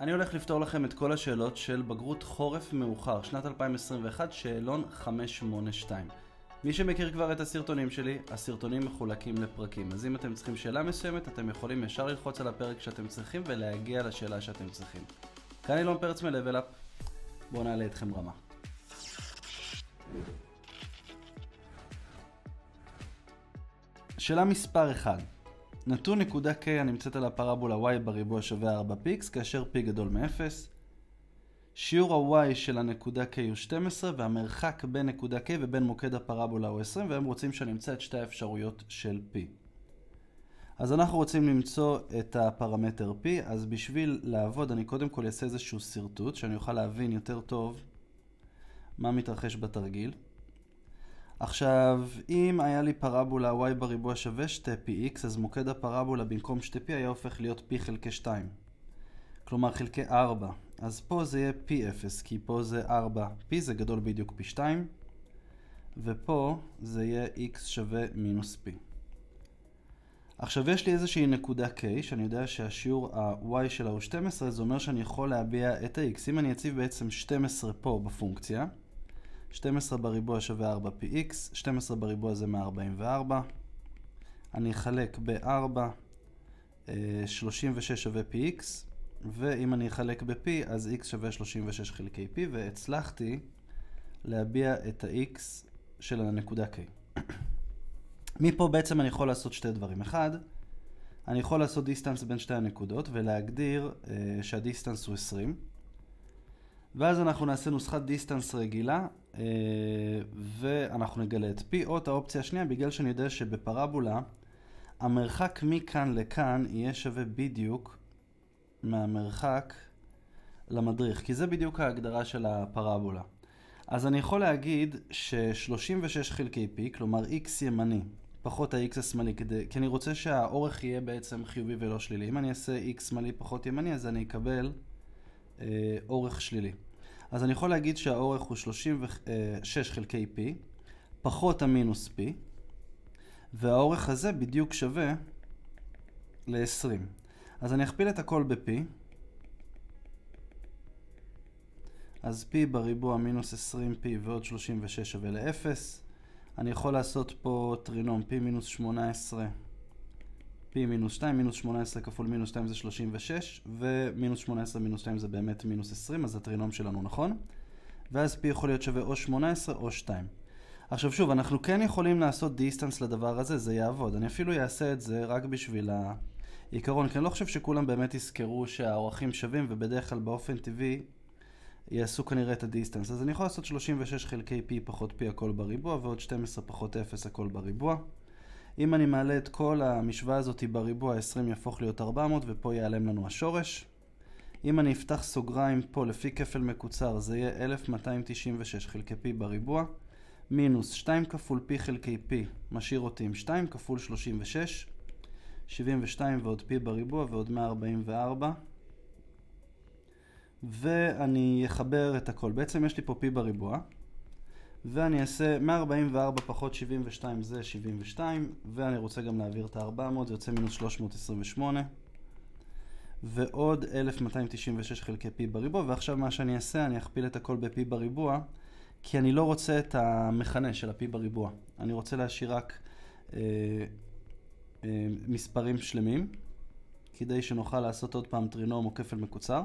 אני הולך לפתור לכם את כל השאלות של בגרות חורף מאוחר, שנת 2021, שאלון 582. מי שמכיר כבר את הסרטונים שלי, הסרטונים מחולקים לפרקים. אז אם אתם צריכים שאלה מסוימת, אתם יכולים ישר ללחוץ על הפרק שאתם צריכים ולהגיע לשאלה שאתם צריכים. כאן אילון פרץ מלבל אפ. בואו נעלה אתכם רמה. שאלה מספר 1. נתון נקודה K הנמצאת על הפרבולה y בריבוע שווה 4px כאשר p גדול מ-0. שיעור ה-y של הנקודה K הוא 12 והמרחק בין נקודה K ובין מוקד הפרבולה הוא 20, והם רוצים שנמצא את שתי האפשרויות של p. אז אנחנו רוצים למצוא את הפרמטר p, אז בשביל לעבוד אני קודם כל אעשה איזשהו סרטוט שאני אוכל להבין יותר טוב מה מתרחש בתרגיל. עכשיו, אם היה לי פרבולה y בריבוע שווה 2px, אז מוקד הפרבולה במקום 2p היה הופך להיות p חלקי 2. כלומר חלקי 4. אז פה זה יהיה p0, כי פה זה 4p, זה גדול בדיוק פי 2. ופה זה יהיה x שווה מינוס p. עכשיו יש לי איזושהי נקודה k, שאני יודע שהשיעור ה-y שלה הוא 12, זה אומר שאני יכול להביע את ה-x. אם אני אציב בעצם 12 פה בפונקציה, 12 בריבוע שווה 4px, 12 בריבוע זה 144. אני אחלק ב-4, 36 שווה px, ואם אני אחלק ב-p, אז x שווה 36 חלקי p, והצלחתי להביע את ה-x של הנקודה k. מפה בעצם אני יכול לעשות שתי דברים. אחד, אני יכול לעשות דיסטנס בין שתי הנקודות, ולהגדיר שהדיסטנס הוא 20. ואז אנחנו נעשה נוסחת דיסטנס רגילה, ואנחנו נגלה את p, או את האופציה השנייה, בגלל שאני יודע שבפרבולה, המרחק מכאן לכאן יהיה שווה בדיוק מהמרחק למדריך, כי זה בדיוק ההגדרה של הפרבולה. אז אני יכול להגיד ש-36 חלקי p, כלומר x ימני, פחות ה-x השמאלי, כי אני רוצה שהאורך יהיה בעצם חיובי ולא שלילי. אם אני אעשה x שמאלי פחות ימני, אז אני אקבל אורך שלילי. אז אני יכול להגיד שהאורך הוא 36 חלקי p, פחות המינוס p, והאורך הזה בדיוק שווה ל-20. אז אני אכפיל את הכל ב-p, אז p בריבוע מינוס 20p ועוד 36 שווה ל-0. אני יכול לעשות פה טרינום p מינוס 18, p מינוס 2, מינוס 18 כפול מינוס 2 זה 36, ומינוס 18 מינוס 2 זה באמת מינוס 20, אז הטרינום שלנו נכון. ואז p יכול להיות שווה או 18 או 2. עכשיו שוב, אנחנו כן יכולים לעשות דיסטנס לדבר הזה, זה יעבוד. אני אפילו אעשה את זה רק בשביל העיקרון, כי אני לא חושב שכולם באמת יזכרו שהאורכים שווים, ובדרך כלל באופן טבעי יעשו כנראה את הדיסטנס. אז אני יכול לעשות 36 חלקי p פחות p הכל בריבוע, ועוד 12 פחות 0 הכל בריבוע. אם אני מעלה את כל המשוואה הזאת בריבוע, 20 יהפוך להיות 400, ופה ייעלם לנו השורש. אם אני אפתח סוגריים פה לפי כפל מקוצר, זה יהיה 1296 חלקי p בריבוע, מינוס 2 כפול p חלקי p, משאיר אותי עם 2 כפול 36, 72 ועוד p בריבוע ועוד 144. ואני אחבר את הכל. בעצם יש לי פה p בריבוע. ואני אעשה 144 פחות 72 זה 72, ואני רוצה גם להעביר את ה-400, זה יוצא מינוס 328, ועוד 1296 חלקי p בריבוע, ועכשיו מה שאני אעשה, אני אכפיל את הכל ב-p בריבוע, כי אני לא רוצה את המכנה של ה-p בריבוע. אני רוצה להשאיר רק מספרים שלמים, כדי שנוכל לעשות עוד פעם טרינום או כפל מקוצר.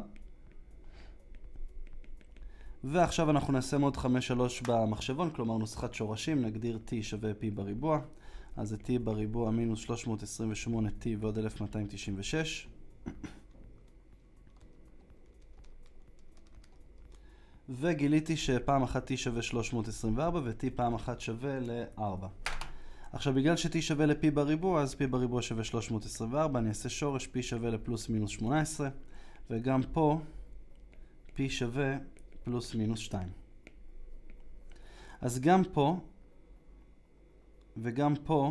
ועכשיו אנחנו נעשה מוד 5-3 במחשבון, כלומר נוסחת שורשים, נגדיר t שווה p בריבוע, אז זה t בריבוע מינוס 328t ועוד 1296. וגיליתי שפעם אחת t שווה 324 ו-t פעם אחת שווה ל-4. עכשיו בגלל ש-t שווה ל-p בריבוע, אז p בריבוע שווה 324, אני אעשה שורש p שווה לפלוס מינוס 18, וגם פה p שווה פלוס מינוס 2. אז גם פה וגם פה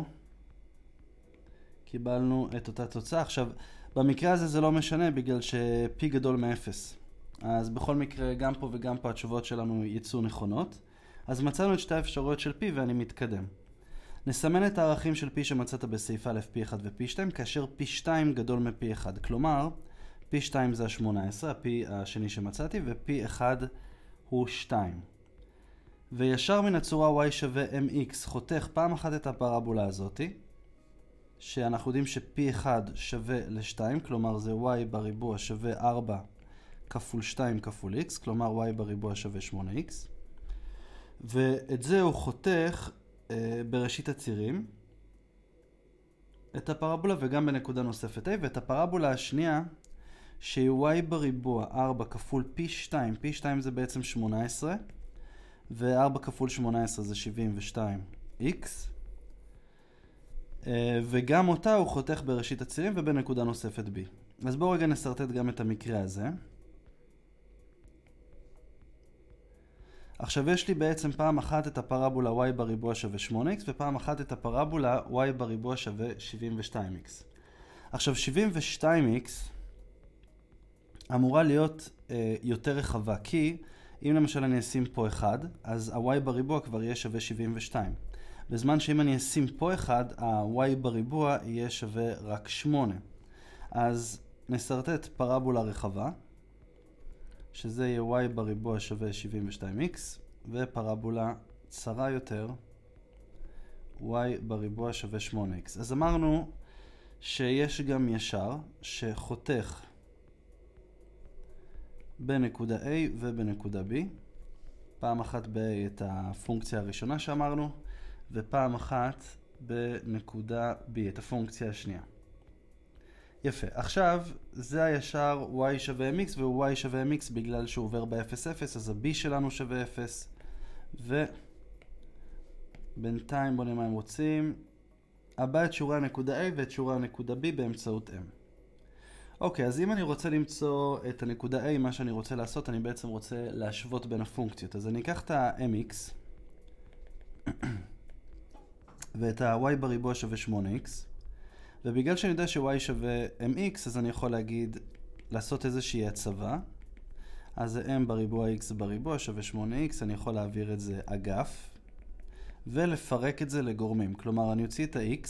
קיבלנו את אותה תוצאה. עכשיו, במקרה הזה זה לא משנה בגלל ש-p גדול מ-0. אז בכל מקרה גם פה וגם פה התשובות שלנו יצאו נכונות. אז מצאנו את שתי האפשרויות של p ואני מתקדם. נסמן את הערכים של p שמצאת בסעיף א', p1 ו-p2, כאשר p2 גדול מ-p1. כלומר, פי 2 זה ה-18, הפי השני שמצאתי, ופי 1 הוא 2. וישר מן הצורה y שווה mx חותך פעם אחת את הפרבולה הזאתי, שאנחנו יודעים שפי 1 שווה ל-2, כלומר זה y בריבוע שווה 4 כפול 2 כפול x, כלומר y בריבוע שווה 8x. ואת זה הוא חותך בראשית הצירים, את הפרבולה וגם בנקודה נוספת a, ואת הפרבולה השנייה, שהיא y בריבוע 4 כפול פי 2, פי 2 זה בעצם 18, ו-4 כפול 18 זה 72x, וגם אותה הוא חותך בראשית הצירים ובנקודה נוספת b. אז בואו רגע נסרטט גם את המקרה הזה. עכשיו יש לי בעצם פעם אחת את הפרבולה y בריבוע שווה 8x, ופעם אחת את הפרבולה y בריבוע שווה 72x. עכשיו 72x אמורה להיות יותר רחבה, כי אם למשל אני אשים פה 1, אז ה-y בריבוע כבר יהיה שווה 72. בזמן שאם אני אשים פה 1, ה-y בריבוע יהיה שווה רק 8. אז נסרטט פרבולה רחבה, שזה יהיה y בריבוע שווה 72x, ופרבולה צרה יותר, y בריבוע שווה 8x. אז אמרנו שיש גם ישר שחותך בנקודה A ובנקודה B. פעם אחת ב-A את הפונקציה הראשונה שאמרנו, ופעם אחת בנקודה B את הפונקציה השנייה. יפה. עכשיו זה הישר y שווה mx, והוא y שווה mx בגלל שהוא עובר ב-0,0, אז ה-b שלנו שווה 0, ובינתיים בוא נראה מה הם רוצים. הבא את שיעורי הנקודה A ואת שיעורי הנקודה B באמצעות m. אוקיי, אז אם אני רוצה למצוא את הנקודה A, מה שאני רוצה לעשות, אני בעצם רוצה להשוות בין הפונקציות. אז אני אקח את ה-mx ואת ה-y בריבוע שווה 8x, ובגלל שאני יודע ש-y שווה mx, אז אני יכול להגיד, לעשות איזושהי הצבה. אז זה m בריבוע x בריבוע שווה 8x, אני יכול להעביר את זה אגף, ולפרק את זה לגורמים. כלומר, אני אוציא את ה-x,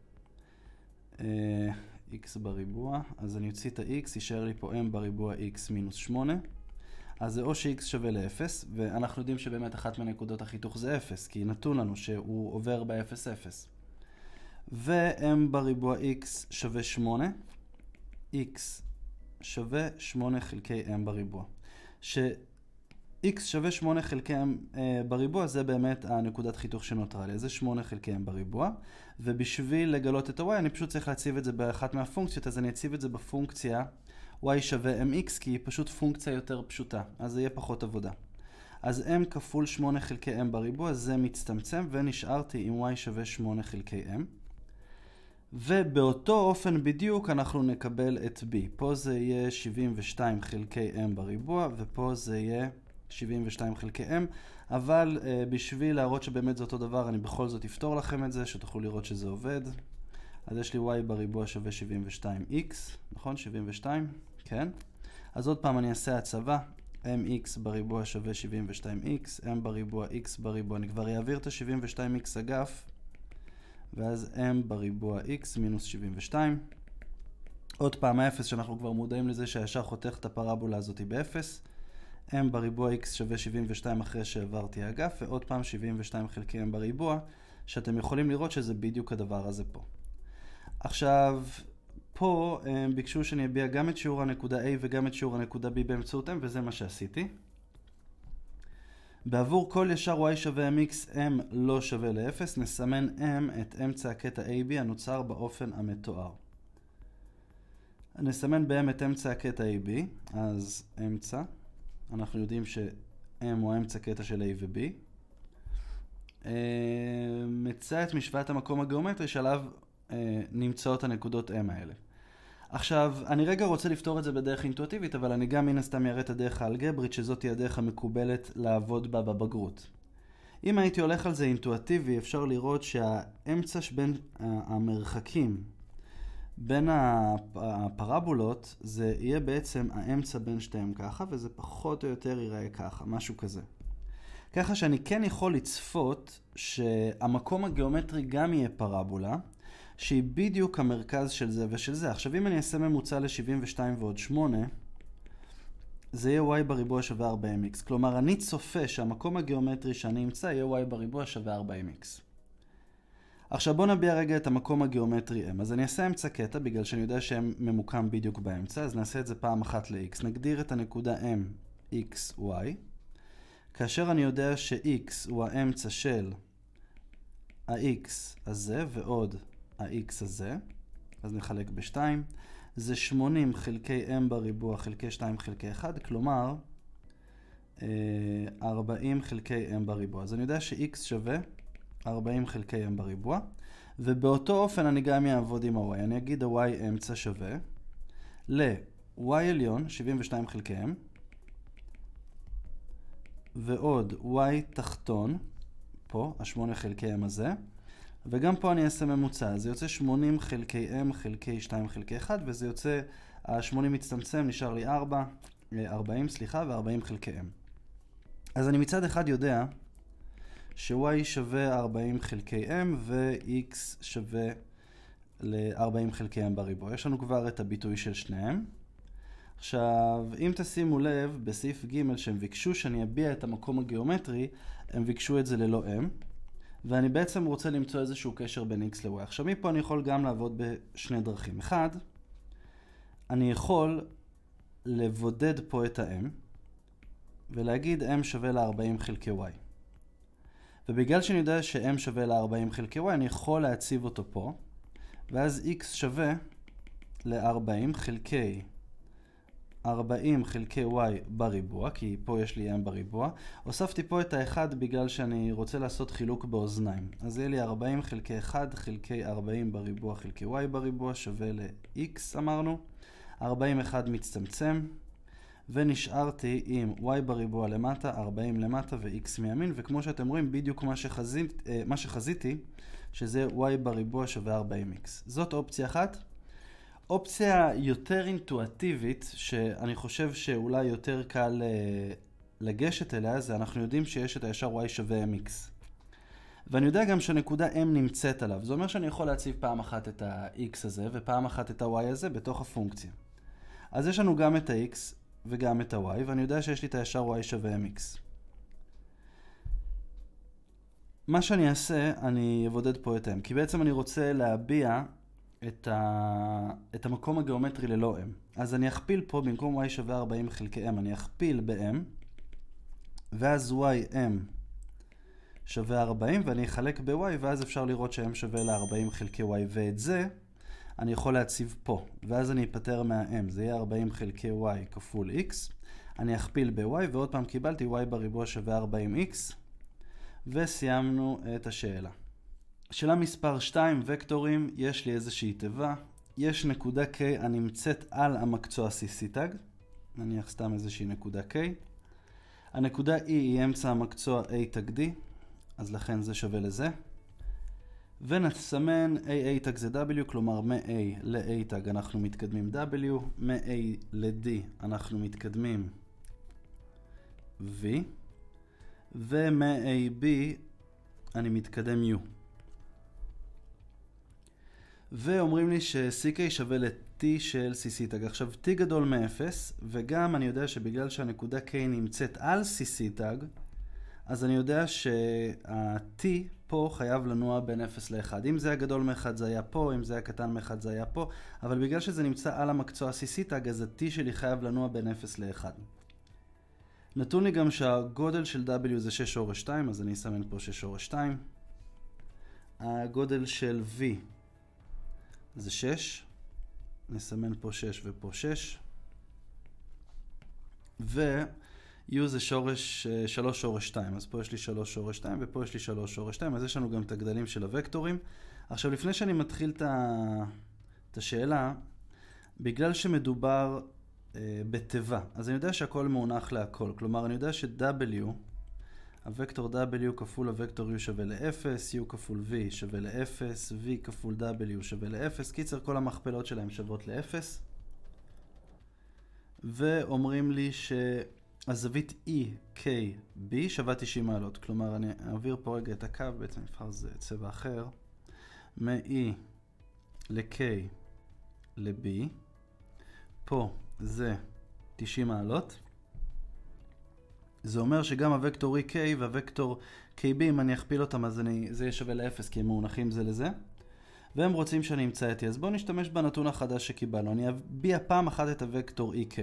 x בריבוע, אז אני אוציא את ה-x, יישאר לי פה m בריבוע x מינוס 8. אז זה או ש-x שווה ל-0, ואנחנו יודעים שבאמת אחת מנקודות החיתוך זה 0, כי נתון לנו שהוא עובר ב-0,0. ו-m בריבוע x שווה 8, x שווה 8 חלקי m בריבוע. ש-x שווה 8 חלקי m בריבוע זה באמת הנקודת חיתוך שנותרה לי, אז זה 8 חלקי m בריבוע, ובשביל לגלות את ה-y אני פשוט צריך להציב את זה באחת מהפונקציות, אז אני אציב את זה בפונקציה y שווה mx, כי היא פשוט פונקציה יותר פשוטה, אז זה יהיה פחות עבודה. אז m כפול 8 חלקי m בריבוע זה מצטמצם, ונשארתי עם y שווה 8 חלקי m. ובאותו אופן בדיוק אנחנו נקבל את b. פה זה יהיה 72 חלקי m בריבוע, ופה זה יהיה 72 חלקי m. אבל בשביל להראות שבאמת זה אותו דבר, אני בכל זאת אפתור לכם את זה, שתוכלו לראות שזה עובד. אז יש לי y בריבוע שווה 72x, נכון? 72, כן. אז עוד פעם אני אעשה הצבה. mx בריבוע שווה 72x, m בריבוע x בריבוע. אני כבר אעביר את ה-72x אגף. ואז m בריבוע x מינוס 72. עוד פעם ה-0 שאנחנו כבר מודעים לזה שהישר חותך את הפרבולה הזאת ב-0. m בריבוע x שווה 72 אחרי שהעברתי אגף, ועוד פעם 72 חלקי m בריבוע, שאתם יכולים לראות שזה בדיוק הדבר הזה פה. עכשיו, פה הם ביקשו שאני אביע גם את שיעור הנקודה A וגם את שיעור הנקודה B באמצעות m, וזה מה שעשיתי. בעבור כל ישר y שווה mx, m לא שווה ל-0, נסמן m את אמצע הקטע AB הנוצר באופן המתואר. נסמן ב-m את אמצע הקטע AB, אז אמצע, אנחנו יודעים ש-m הוא אמצע קטע של A ו-B. מצא את משוואת המקום הגיאומטרי שעליו נמצאות הנקודות m האלה. עכשיו, אני רגע רוצה לפתור את זה בדרך אינטואיטיבית, אבל אני גם מן הסתם אראה את הדרך האלגברית, שזאת היא הדרך המקובלת לעבוד בה בבגרות. אם הייתי הולך על זה אינטואיטיבי, אפשר לראות שהאמצע בין המרחקים בין הפרבולות, זה יהיה בעצם האמצע בין שתיהם ככה, וזה פחות או יותר ייראה ככה, משהו כזה. ככה שאני כן יכול לצפות שהמקום הגיאומטרי גם יהיה פרבולה, שהיא בדיוק המרכז של זה ושל זה. עכשיו אם אני אעשה ממוצע ל-72 ועוד 8, זה יהיה y בריבוע שווה 40x. כלומר, אני צופה שהמקום הגיאומטרי שאני אמצא יהיה y בריבוע שווה 40x. עכשיו בוא נביע רגע את המקום הגיאומטרי m. אז אני אעשה אמצע קטע בגלל שאני יודע שהם ממוקם בדיוק באמצע, אז נעשה את זה פעם אחת ל-x. נגדיר את הנקודה m x, y. כאשר אני יודע ש-x הוא האמצע של ה-x הזה ועוד ה-x הזה, אז נחלק ב-2. זה 80 חלקי m בריבוע חלקי 2 חלקי 1, כלומר 40 חלקי m בריבוע. אז אני יודע ש-x שווה 40 חלקי m בריבוע, ובאותו אופן אני גם אעבוד עם ה-y. אני אגיד ה-y אמצע שווה ל-y עליון 72 חלקי m, ועוד y תחתון, פה, ה-8 חלקי m הזה, וגם פה אני אעשה ממוצע. זה יוצא 80 חלקי m חלקי 2 חלקי 1, וזה יוצא, ה-80 מצטמצם, נשאר לי 40, ו-40 חלקי m. אז אני מצד אחד יודע ש-y שווה 40 חלקי m ו-x שווה ל-40 חלקי m בריבוע. יש לנו כבר את הביטוי של שניהם. עכשיו, אם תשימו לב, בסעיף ג' שהם ביקשו שאני אביע את המקום הגיאומטרי, הם ביקשו את זה ללא m, ואני בעצם רוצה למצוא איזשהו קשר בין x ל-y. עכשיו, מפה אני יכול גם לעבוד בשני דרכים. אחד, אני יכול לבודד פה את ה-m, ולהגיד m שווה ל-40 חלקי y. ובגלל שאני יודע ש-m שווה ל-40 חלקי y, אני יכול להציב אותו פה, ואז x שווה ל-40 חלקי 40 חלקי y בריבוע, כי פה יש לי m בריבוע. הוספתי פה את ה-1 בגלל שאני רוצה לעשות חילוק באוזניים. אז יהיה לי 40 חלקי 1 חלקי 40 בריבוע חלקי y בריבוע שווה ל-x, אמרנו. 41 מצטמצם, ונשארתי עם y בריבוע למטה, 40 למטה ו-x מימין, וכמו שאתם רואים, בדיוק מה שחזיתי, שזה y בריבוע שווה 40x. זאת אופציה אחת. אופציה יותר אינטואטיבית, שאני חושב שאולי יותר קל לגשת אליה, זה אנחנו יודעים שיש את הישר y שווה mx. ואני יודע גם שהנקודה m נמצאת עליו. זה אומר שאני יכול להציב פעם אחת את ה-x הזה, ופעם אחת את ה-y הזה בתוך הפונקציה. אז יש לנו גם את ה-x וגם את ה-y, ואני יודע שיש לי את הישר y שווה mx. מה שאני אעשה, אני אבודד פה את m, כי בעצם אני רוצה להביע את המקום הגיאומטרי ללא m. אז אני אכפיל פה, במקום y שווה 40 חלקי m, אני אכפיל ב-m, ואז ym שווה 40, ואני אחלק ב-y, ואז אפשר לראות ש-m שווה ל-40 חלקי y, ואת זה אני יכול להציב פה, ואז אני אפטר מה-m. זה יהיה 40 חלקי y כפול x, אני אכפיל ב-y, ועוד פעם קיבלתי y בריבוע שווה 40x, וסיימנו את השאלה. שאלה מספר 2, וקטורים. יש לי איזושהי תיבה, יש נקודה K הנמצאת על המקצוע CC-תג, נניח סתם איזושהי נקודה K. הנקודה E היא אמצע המקצוע A תג D, אז לכן זה שווה לזה. ונסמן AA תג זה W, כלומר מ-A ל-A תג אנחנו מתקדמים W, מ-A ל-D אנחנו מתקדמים V, ומ-AB אני מתקדם U. ואומרים לי ש-CK שווה ל-T של CC תג. עכשיו, T גדול מ-0, וגם אני יודע שבגלל שהנקודה K נמצאת על CC תג, אז אני יודע שה-T פה חייב לנוע בין 0 ל-1. אם זה היה גדול מ-1 זה היה פה, אם זה היה קטן מ-1 זה היה פה, אבל בגלל שזה נמצא על המקצוע CC תג, אז ה-T שלי חייב לנוע בין 0 ל-1. נתון לי גם שהגודל של W זה 6 שורש 2, אז אני אסמן פה 6 שורש 2. הגודל של V זה 6, נסמן פה 6 ופה 6, ו-U זה 3 שורש 2, אז פה יש לי 3 שורש 2 ופה יש לי 3 שורש 2, אז יש לנו גם את הגדלים של הוקטורים. עכשיו לפני שאני מתחיל את השאלה, בגלל שמדובר בתיבה, אז אני יודע שהכל מאונח להכל, כלומר אני יודע ש-W, הוקטור W כפול הוקטור U שווה ל-0, U כפול V שווה ל-0, V כפול W שווה ל-0, קיצר כל המכפלות שלהם שוות ל-0. ואומרים לי שהזווית EKB שווה 90 מעלות, כלומר אני אעביר פה רגע את הקו, בעצם נבחר זה צבע אחר, מ-E ל-K ל-B, פה זה 90 מעלות. זה אומר שגם הוקטור EK והוקטור KB, אם אני אכפיל אותם, אז זה יהיה שווה ל-0, כי הם מונחים זה לזה. והם רוצים שאני אמצא את T. אז בואו נשתמש בנתון החדש שקיבלנו. אני אביע פעם אחת את הוקטור EK,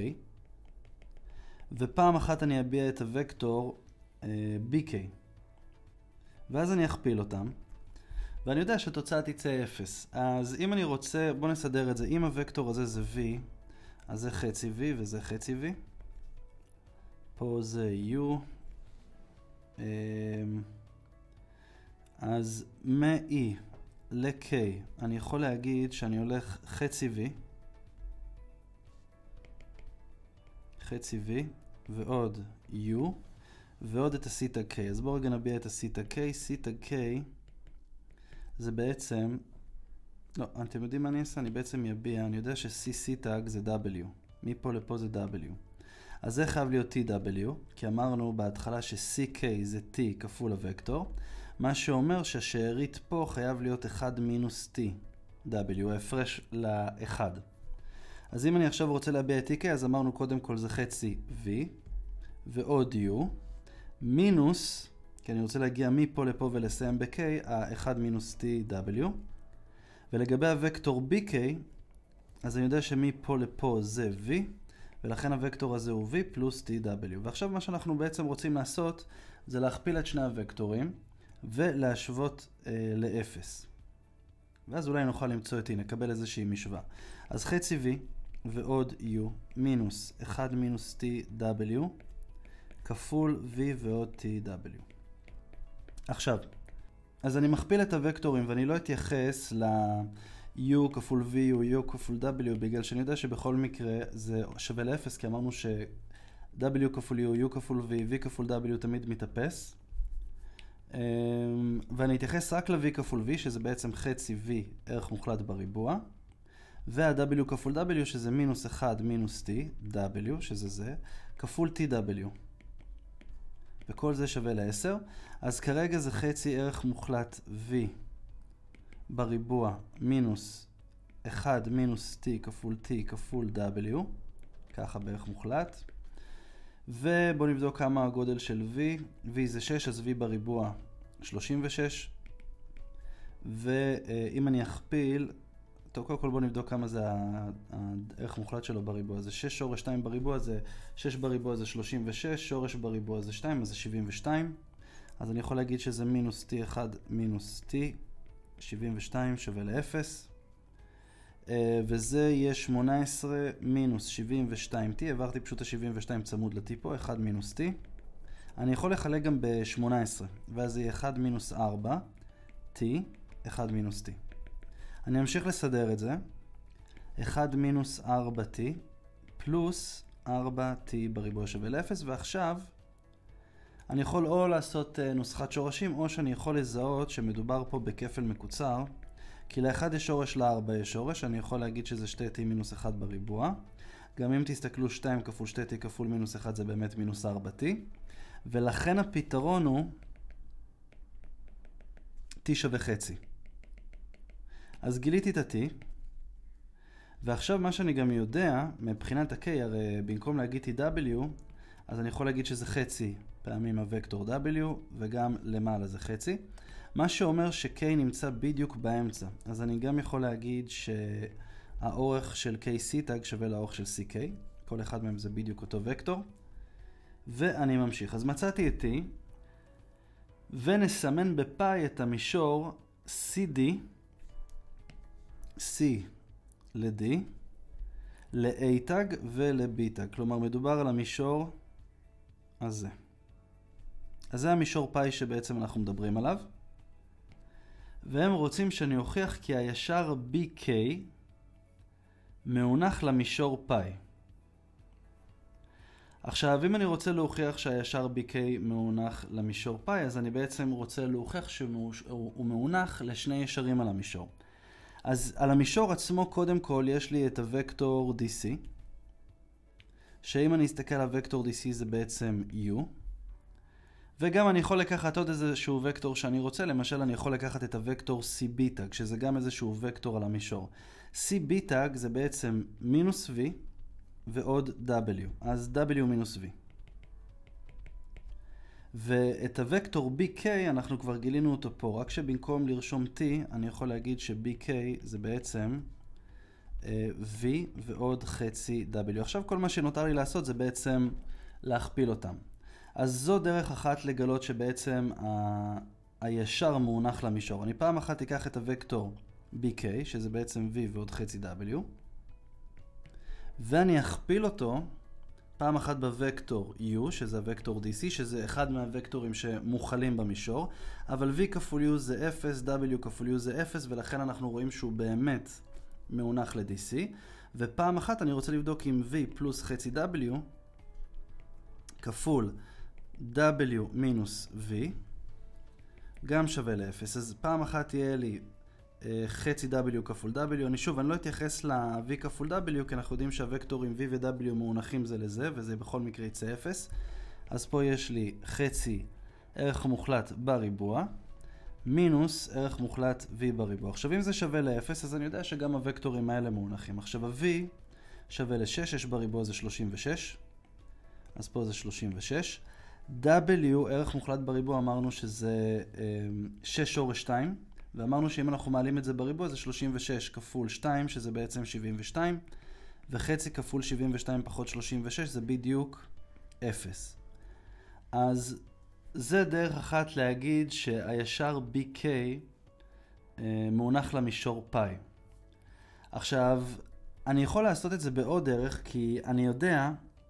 ופעם אחת אני אביע את הוקטור BK. ואז אני אכפיל אותם. ואני יודע שהתוצאה תצא 0. אז אם אני רוצה, בואו נסדר את זה. אם הוקטור הזה זה V, אז זה חצי V וזה חצי V. פה זה U. אז מ-E ל-K אני יכול להגיד שאני הולך חצי V. חצי V ועוד U ועוד את הסיטה K. אז בואו רגע נביע את הסיטה K. סיטה K זה בעצם, לא, אתם יודעים מה אני אעשה? אני בעצם יביע, אני יודע ש-C סיטאג זה W. מפה לפה זה W. אז זה חייב להיות TW, כי אמרנו בהתחלה ש-CK זה T כפול הוקטור, מה שאומר שהשארית פה חייב להיות 1 מינוס TW, ההפרש ל-1. אז אם אני עכשיו רוצה להביע את TK, אז אמרנו קודם כל זה חצי V, ועוד U, מינוס, כי אני רוצה להגיע מפה לפה ולסיים ב-K, ה-1 מינוס TW. ולגבי הוקטור BK, אז אני יודע שמפה לפה זה V, ולכן הוקטור הזה הוא V פלוס TW. ועכשיו מה שאנחנו בעצם רוצים לעשות, זה להכפיל את שני הוקטורים, ולהשוות ל-0. ואז אולי נוכל למצוא את T, נקבל איזושהי משוואה. אז חצי V ועוד U מינוס 1 מינוס TW, כפול V ועוד TW. עכשיו, אז אני מכפיל את הוקטורים ואני לא אתייחס ל-U כפול V או U כפול W, בגלל שאני יודע שבכל מקרה זה שווה ל-0, כי אמרנו ש-W כפול U, U כפול V, V כפול W תמיד מתאפס. ואני אתייחס רק ל-V כפול V, שזה בעצם חצי V ערך מוחלט בריבוע, וה-W כפול W, שזה מינוס 1 מינוס T, W, שזה זה, כפול TW. וכל זה שווה ל-10. אז כרגע זה חצי ערך מוחלט V בריבוע מינוס 1 מינוס T כפול T כפול W. ככה בערך מוחלט. ובואו נבדוק כמה הגודל של V. V זה 6, אז V בריבוע 36. ואם אני אכפיל, טוב, קודם כל בואו נבדוק כמה זה הערך מוחלט שלו בריבוע. זה 6 שורש 2 בריבוע, זה 6 בריבוע זה 36, שורש בריבוע זה 2, אז זה 72. אז אני יכול להגיד שזה מינוס T1 מינוס T, 72 שווה ל-0. וזה יהיה 18 מינוס 72T, העברתי פשוט ה-72 צמוד ל-T פה, 1 מינוס T. אני יכול לחלק גם ב-18, ואז זה יהיה 1 מינוס 4, T, 1 מינוס T. אני אמשיך לסדר את זה. 1 מינוס 4T פלוס 4T בריבוע שווה ל-0, ועכשיו אני יכול או לעשות נוסחת שורשים, או שאני יכול לזהות שמדובר פה בכפל מקוצר, כי ל-1 יש שורש, ל-4 יש שורש, אני יכול להגיד שזה 2T מינוס 1 בריבוע. גם אם תסתכלו 2 כפול 2T כפול מינוס 1 זה באמת מינוס 4T, ולכן הפתרון הוא T שווה חצי. אז גיליתי את ה-T, ועכשיו מה שאני גם יודע, מבחינת ה-K, הרי במקום להגיד TW, אז אני יכול להגיד שזה חצי פעמים הוקטור W, וגם למעלה זה חצי. מה שאומר ש-K נמצא בדיוק באמצע. אז אני גם יכול להגיד שהאורך של K סיטאג שווה לאורך של CK. כל אחד מהם זה בדיוק אותו וקטור. ואני ממשיך. אז מצאתי את T, ונסמן בפאי את המישור CD, C ל-D, ל-A תג ול-B תג. כלומר, מדובר על המישור הזה. אז זה המישור פאי שבעצם אנחנו מדברים עליו. והם רוצים שאני אוכיח כי הישר BK מאונח למישור פאי. עכשיו, אם אני רוצה להוכיח שהישר BK מאונח למישור פאי, אז אני בעצם רוצה להוכיח שהוא מאונח לשני ישרים על המישור. אז על המישור עצמו, קודם כל, יש לי את הוקטור DC, שאם אני אסתכל על הוקטור DC זה בעצם U, וגם אני יכול לקחת עוד איזשהו וקטור שאני רוצה, למשל אני יכול לקחת את הוקטור C ביטג, שזה גם איזשהו וקטור על המישור. C ביטג זה בעצם מינוס V ועוד W, אז W מינוס V. ואת הוקטור BK אנחנו כבר גילינו אותו פה, רק שבמקום לרשום T, אני יכול להגיד ש-BK זה בעצם V ועוד חצי W. עכשיו כל מה שנותר לי לעשות זה בעצם להכפיל אותם. אז זו דרך אחת לגלות שבעצם הישר מונח למישור. אני פעם אחת אקח את הוקטור BK, שזה בעצם V ועוד חצי W, ואני אכפיל אותו פעם אחת בוקטור U, שזה הוקטור DC, שזה אחד מהוקטורים שמוכלים במישור, אבל V כפול U זה 0, W כפול U זה 0, ולכן אנחנו רואים שהוא באמת מונח ל-DC, ופעם אחת אני רוצה לבדוק אם V פלוס חצי W כפול W מינוס V גם שווה ל-0. אז פעם אחת יהיה לי חצי W כפול W. אני לא אתייחס ל-V כפול W, כי אנחנו יודעים שהוקטורים V ו-W מונחים זה לזה, וזה בכל מקרה יצא 0. אז פה יש לי חצי ערך מוחלט בריבוע, מינוס ערך מוחלט V בריבוע. עכשיו אם זה שווה ל-0, אז אני יודע שגם הוקטורים האלה מונחים. עכשיו ה-V שווה ל-6, 6 בריבוע זה 36, אז פה זה 36. W, ערך מוחלט בריבוע, אמרנו שזה 6 שורש 2, ואמרנו שאם אנחנו מעלים את זה בריבוע זה 36 כפול 2, שזה בעצם 72, וחצי כפול 72 פחות 36 זה בדיוק 0. אז זה דרך אחת להגיד שהישר BK מונח למישור פאי. עכשיו, אני יכול לעשות את זה בעוד דרך, כי אני יודע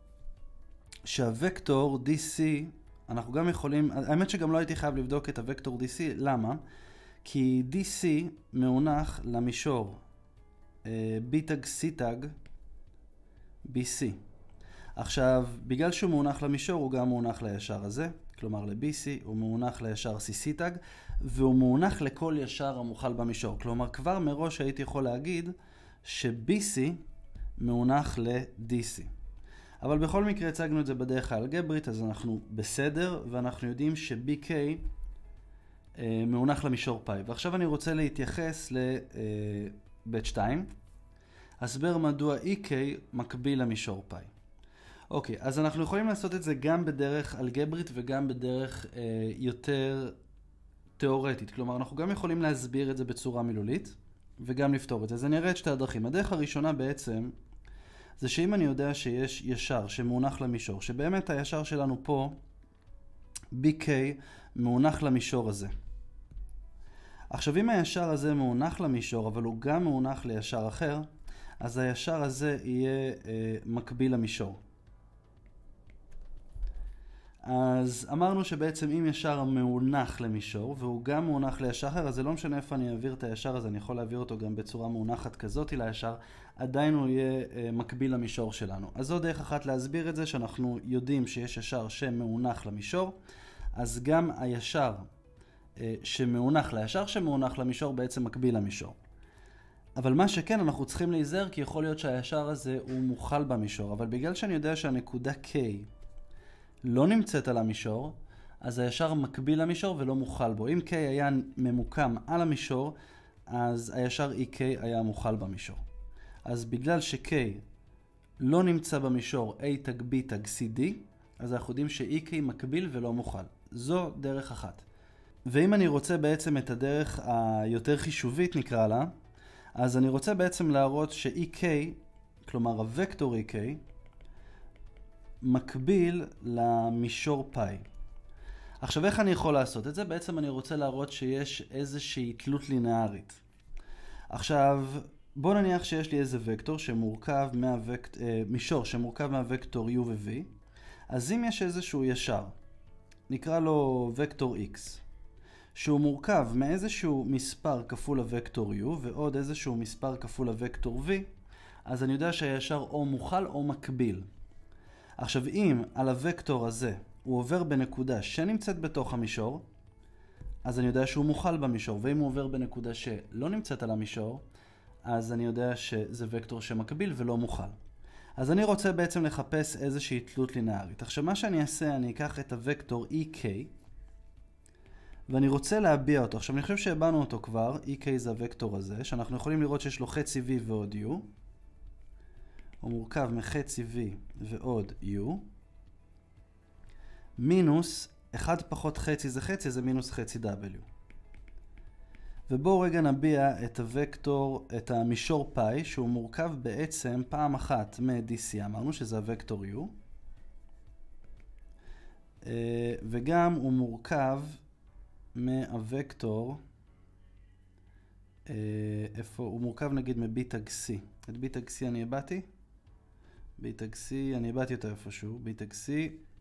שהוקטור DC, אנחנו גם יכולים, האמת שגם לא הייתי חייב לבדוק את הוקטור DC, למה? כי DC מונח למישור ביטג סיטג BC. עכשיו, בגלל שהוא מונח למישור, הוא גם מונח לישר הזה, כלומר ל-BC, הוא מונח לישר C סיטג, והוא מונח לכל ישר המוכל במישור. כלומר, כבר מראש הייתי יכול להגיד ש-BC מונח ל-DC. אבל בכל מקרה הצגנו את זה בדרך האלגברית, אז אנחנו בסדר, ואנחנו יודעים ש-BK מונח למישור פאי. ועכשיו אני רוצה להתייחס לבית 2. הסבר מדוע EK מקביל למישור פאי. אוקיי, אז אנחנו יכולים לעשות את זה גם בדרך אלגברית וגם בדרך יותר תיאורטית. כלומר, אנחנו גם יכולים להסביר את זה בצורה מילולית, וגם לפתור את זה. אז אני אראה את שתי הדרכים. הדרך הראשונה בעצם, זה שאם אני יודע שיש ישר שמונח למישור, שבאמת הישר שלנו פה, BK, מונח למישור הזה. עכשיו, אם הישר הזה מונח למישור, אבל הוא גם מונח לישר אחר, אז הישר הזה יהיה מקביל למישור. אז אמרנו שבעצם אם ישר מונח למישור, והוא גם מונח לישר אחר, אז זה לא משנה איפה אני אעביר את הישר הזה, אני יכול להעביר אותו גם בצורה מונחת כזאת לישר, עדיין הוא יהיה מקביל למישור שלנו. אז זו דרך אחת להסביר את זה, שאנחנו יודעים שיש ישר שמונח למישור, אז גם הישר שמונח לישר שמונח למישור בעצם מקביל למישור. אבל מה שכן, אנחנו צריכים להיזהר, כי יכול להיות שהישר הזה הוא מוכל במישור, אבל בגלל שאני יודע שהנקודה K לא נמצאת על המישור, אז הישר מקביל למישור ולא מוכל בו. אם K היה ממוקם על המישור, אז הישר EK היה מוכל במישור. אז בגלל ש-K לא נמצא במישור A תג B תג CD, אז אנחנו יודעים ש-EK מקביל ולא מוכל. זו דרך אחת. ואם אני רוצה בעצם את הדרך היותר חישובית נקרא לה, אז אני רוצה בעצם להראות ש-EK, כלומר הוקטור EK, מקביל למישור פאי. עכשיו איך אני יכול לעשות את זה? בעצם אני רוצה להראות שיש איזושהי תלות לינארית. עכשיו בוא נניח שיש לי איזה וקטור שמורכב מישור שמורכב מהוקטור U ו-V. אז אם יש איזשהו ישר, נקרא לו וקטור X, שהוא מורכב מאיזשהו מספר כפול הוקטור U ועוד איזשהו מספר כפול הוקטור V, אז אני יודע שהישר או מוכל או מקביל. עכשיו אם על הוקטור הזה הוא עובר בנקודה שנמצאת בתוך המישור, אז אני יודע שהוא מוכל במישור, ואם הוא עובר בנקודה שלא נמצאת על המישור, אז אני יודע שזה וקטור שמקביל ולא מוכל. אז אני רוצה בעצם לחפש איזושהי תלות לינארית. עכשיו מה שאני אעשה, אני אקח את הוקטור EK, ואני רוצה להביע אותו. עכשיו אני חושב שהבאנו אותו כבר, ek זה הוקטור הזה, שאנחנו יכולים לראות שיש לו חצי v ועוד u. הוא מורכב מחצי v ועוד u. מינוס 1 פחות חצי זה חצי, זה מינוס חצי w. ובואו רגע נביע את הוקטור, את המישור פאי, שהוא מורכב בעצם פעם אחת מ-dc, אמרנו שזה הוקטור u. וגם הוא מורכב מהווקטור, איפה? הוא מורכב נגיד מביטג c. את ביטג c אני הבאתי? ביטג c, אני הבאתי אותו איפשהו. ביטג c,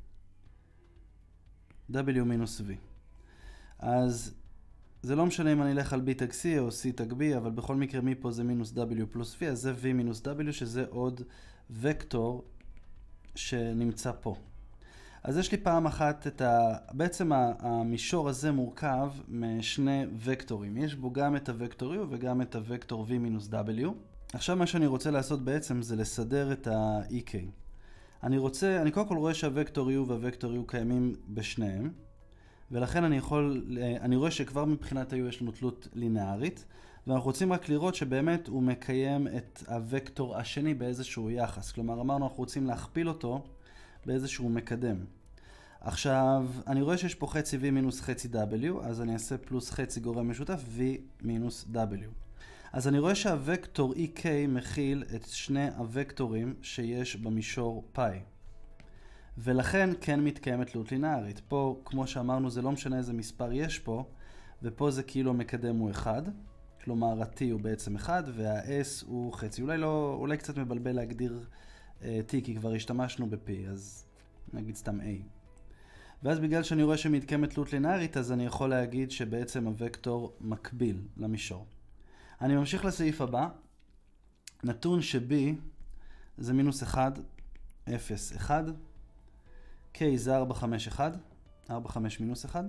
w מינוס v. אז זה לא משנה אם אני אלך על ביטג c או c תג b, אבל בכל מקרה מפה זה מינוס w פלוס v, אז זה v מינוס w, שזה עוד וקטור שנמצא פה. אז יש לי פעם אחת את בעצם המישור הזה מורכב משני וקטורים. יש בו גם את הוקטור u וגם את הוקטור v מינוס w. עכשיו מה שאני רוצה לעשות בעצם זה לסדר את ה-ek. אני קודם כל רואה שהווקטור u והווקטור u קיימים בשניהם. ולכן אני רואה שכבר מבחינת ה-u יש לנו תלות לינארית. ואנחנו רוצים רק לראות שבאמת הוא מקיים את הוקטור השני באיזשהו יחס. כלומר אמרנו אנחנו רוצים להכפיל אותו באיזשהו מקדם. עכשיו, אני רואה שיש פה חצי v מינוס חצי w, אז אני אעשה פלוס חצי גורם משותף v מינוס w. אז אני רואה שהווקטור ek מכיל את שני הוקטורים שיש במישור פאי. ולכן כן מתקיימת תלות לינארית. פה, כמו שאמרנו, זה לא משנה איזה מספר יש פה, ופה זה כאילו המקדם הוא 1. כלומר, ה-t הוא בעצם 1, וה-s הוא חצי. אולי קצת מבלבל להגדיר t, כי כבר השתמשנו ב-p, אז נגיד סתם a. ואז בגלל שאני רואה שמתקיימת תלות לינארית, אז אני יכול להגיד שבעצם הוקטור מקביל למישור. אני ממשיך לסעיף הבא. נתון ש-b זה מינוס 1, 0, 1. k זה 4, 5, 1. 4, 5, מינוס 1.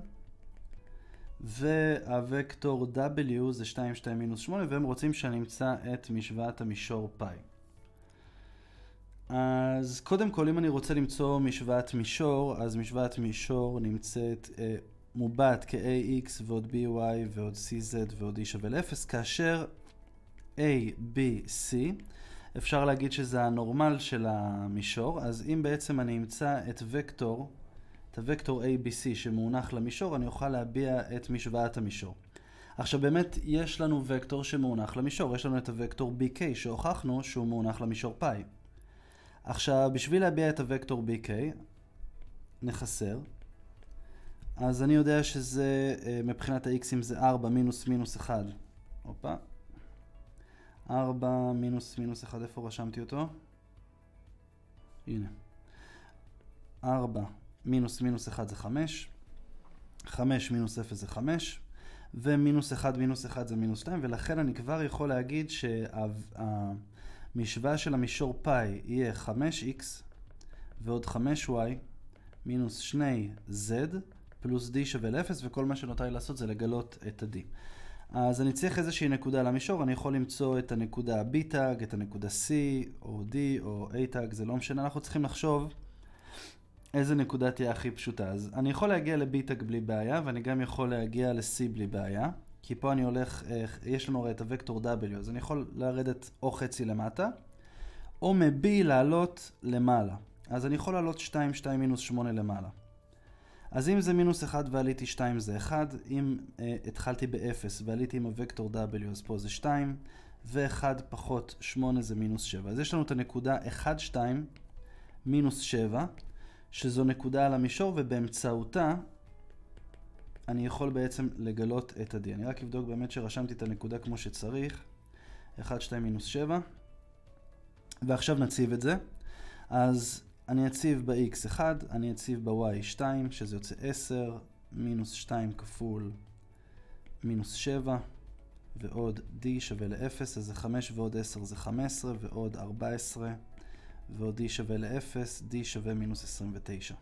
והווקטור w זה 2, 2, מינוס 8, והם רוצים שאני אמצא את משוואת המישור פאי. אז קודם כל, אם אני רוצה למצוא משוואת מישור, אז משוואת מישור נמצאת מובעת כ-ax ועוד by ועוד cz ועוד e שווה ל-0, כאשר a, b, c, אפשר להגיד שזה הנורמל של המישור. אז אם בעצם אני אמצא את הוקטור a, b, c שמונח למישור, אני אוכל להביע את משוואת המישור. עכשיו באמת יש לנו וקטור שמונח למישור, יש לנו את הוקטור bk שהוכחנו שהוא מונח למישור פאי. עכשיו, בשביל להביע את הוקטור bk, נחסר. אז אני יודע שזה, מבחינת ה-x'ים זה 4 מינוס מינוס 1. הופה. 4 מינוס מינוס 1, איפה רשמתי אותו? הנה. 4 מינוס מינוס 1 זה 5. 5 מינוס 0 זה 5. ומינוס 1 מינוס 1 זה מינוס 2, ולכן אני כבר יכול להגיד משוואה של המישור פאי יהיה 5x ועוד 5y מינוס 2z פלוס d שווה ל-0, וכל מה שנותר לי לעשות זה לגלות את ה-d. אז אני צריך איזושהי נקודה על המישור, אני יכול למצוא את הנקודה b tag, את הנקודה c או d או a tag, זה לא משנה, אנחנו צריכים לחשוב איזה נקודה תהיה הכי פשוטה. אז אני יכול להגיע ל-b tag בלי בעיה, ואני גם יכול להגיע ל-c בלי בעיה. כי פה אני הולך, יש לנו הרי את הוקטור w, אז אני יכול לרדת או חצי למטה, או מ-b לעלות למעלה. אז אני יכול לעלות 2, 2 מינוס 8 למעלה. אז אם זה מינוס 1 ועליתי 2 זה 1, אם התחלתי ב-0 ועליתי עם הוקטור w, אז פה זה 2, ו-1 פחות 8 זה מינוס 7. אז יש לנו את הנקודה 1, 2, מינוס 7, שזו נקודה על המישור, ובאמצעותה אני יכול בעצם לגלות את ה-d. אני רק אבדוק באמת שרשמתי את הנקודה כמו שצריך. 1, 2, מינוס 7. ועכשיו נציב את זה. אז אני אציב ב-x 1, אני אציב ב-y 2, שזה יוצא 10, מינוס 2 כפול מינוס 7, ועוד d שווה ל-0, אז זה 5 ועוד 10 זה 15, ועוד 14, ועוד d שווה ל-0, d שווה מינוס 29.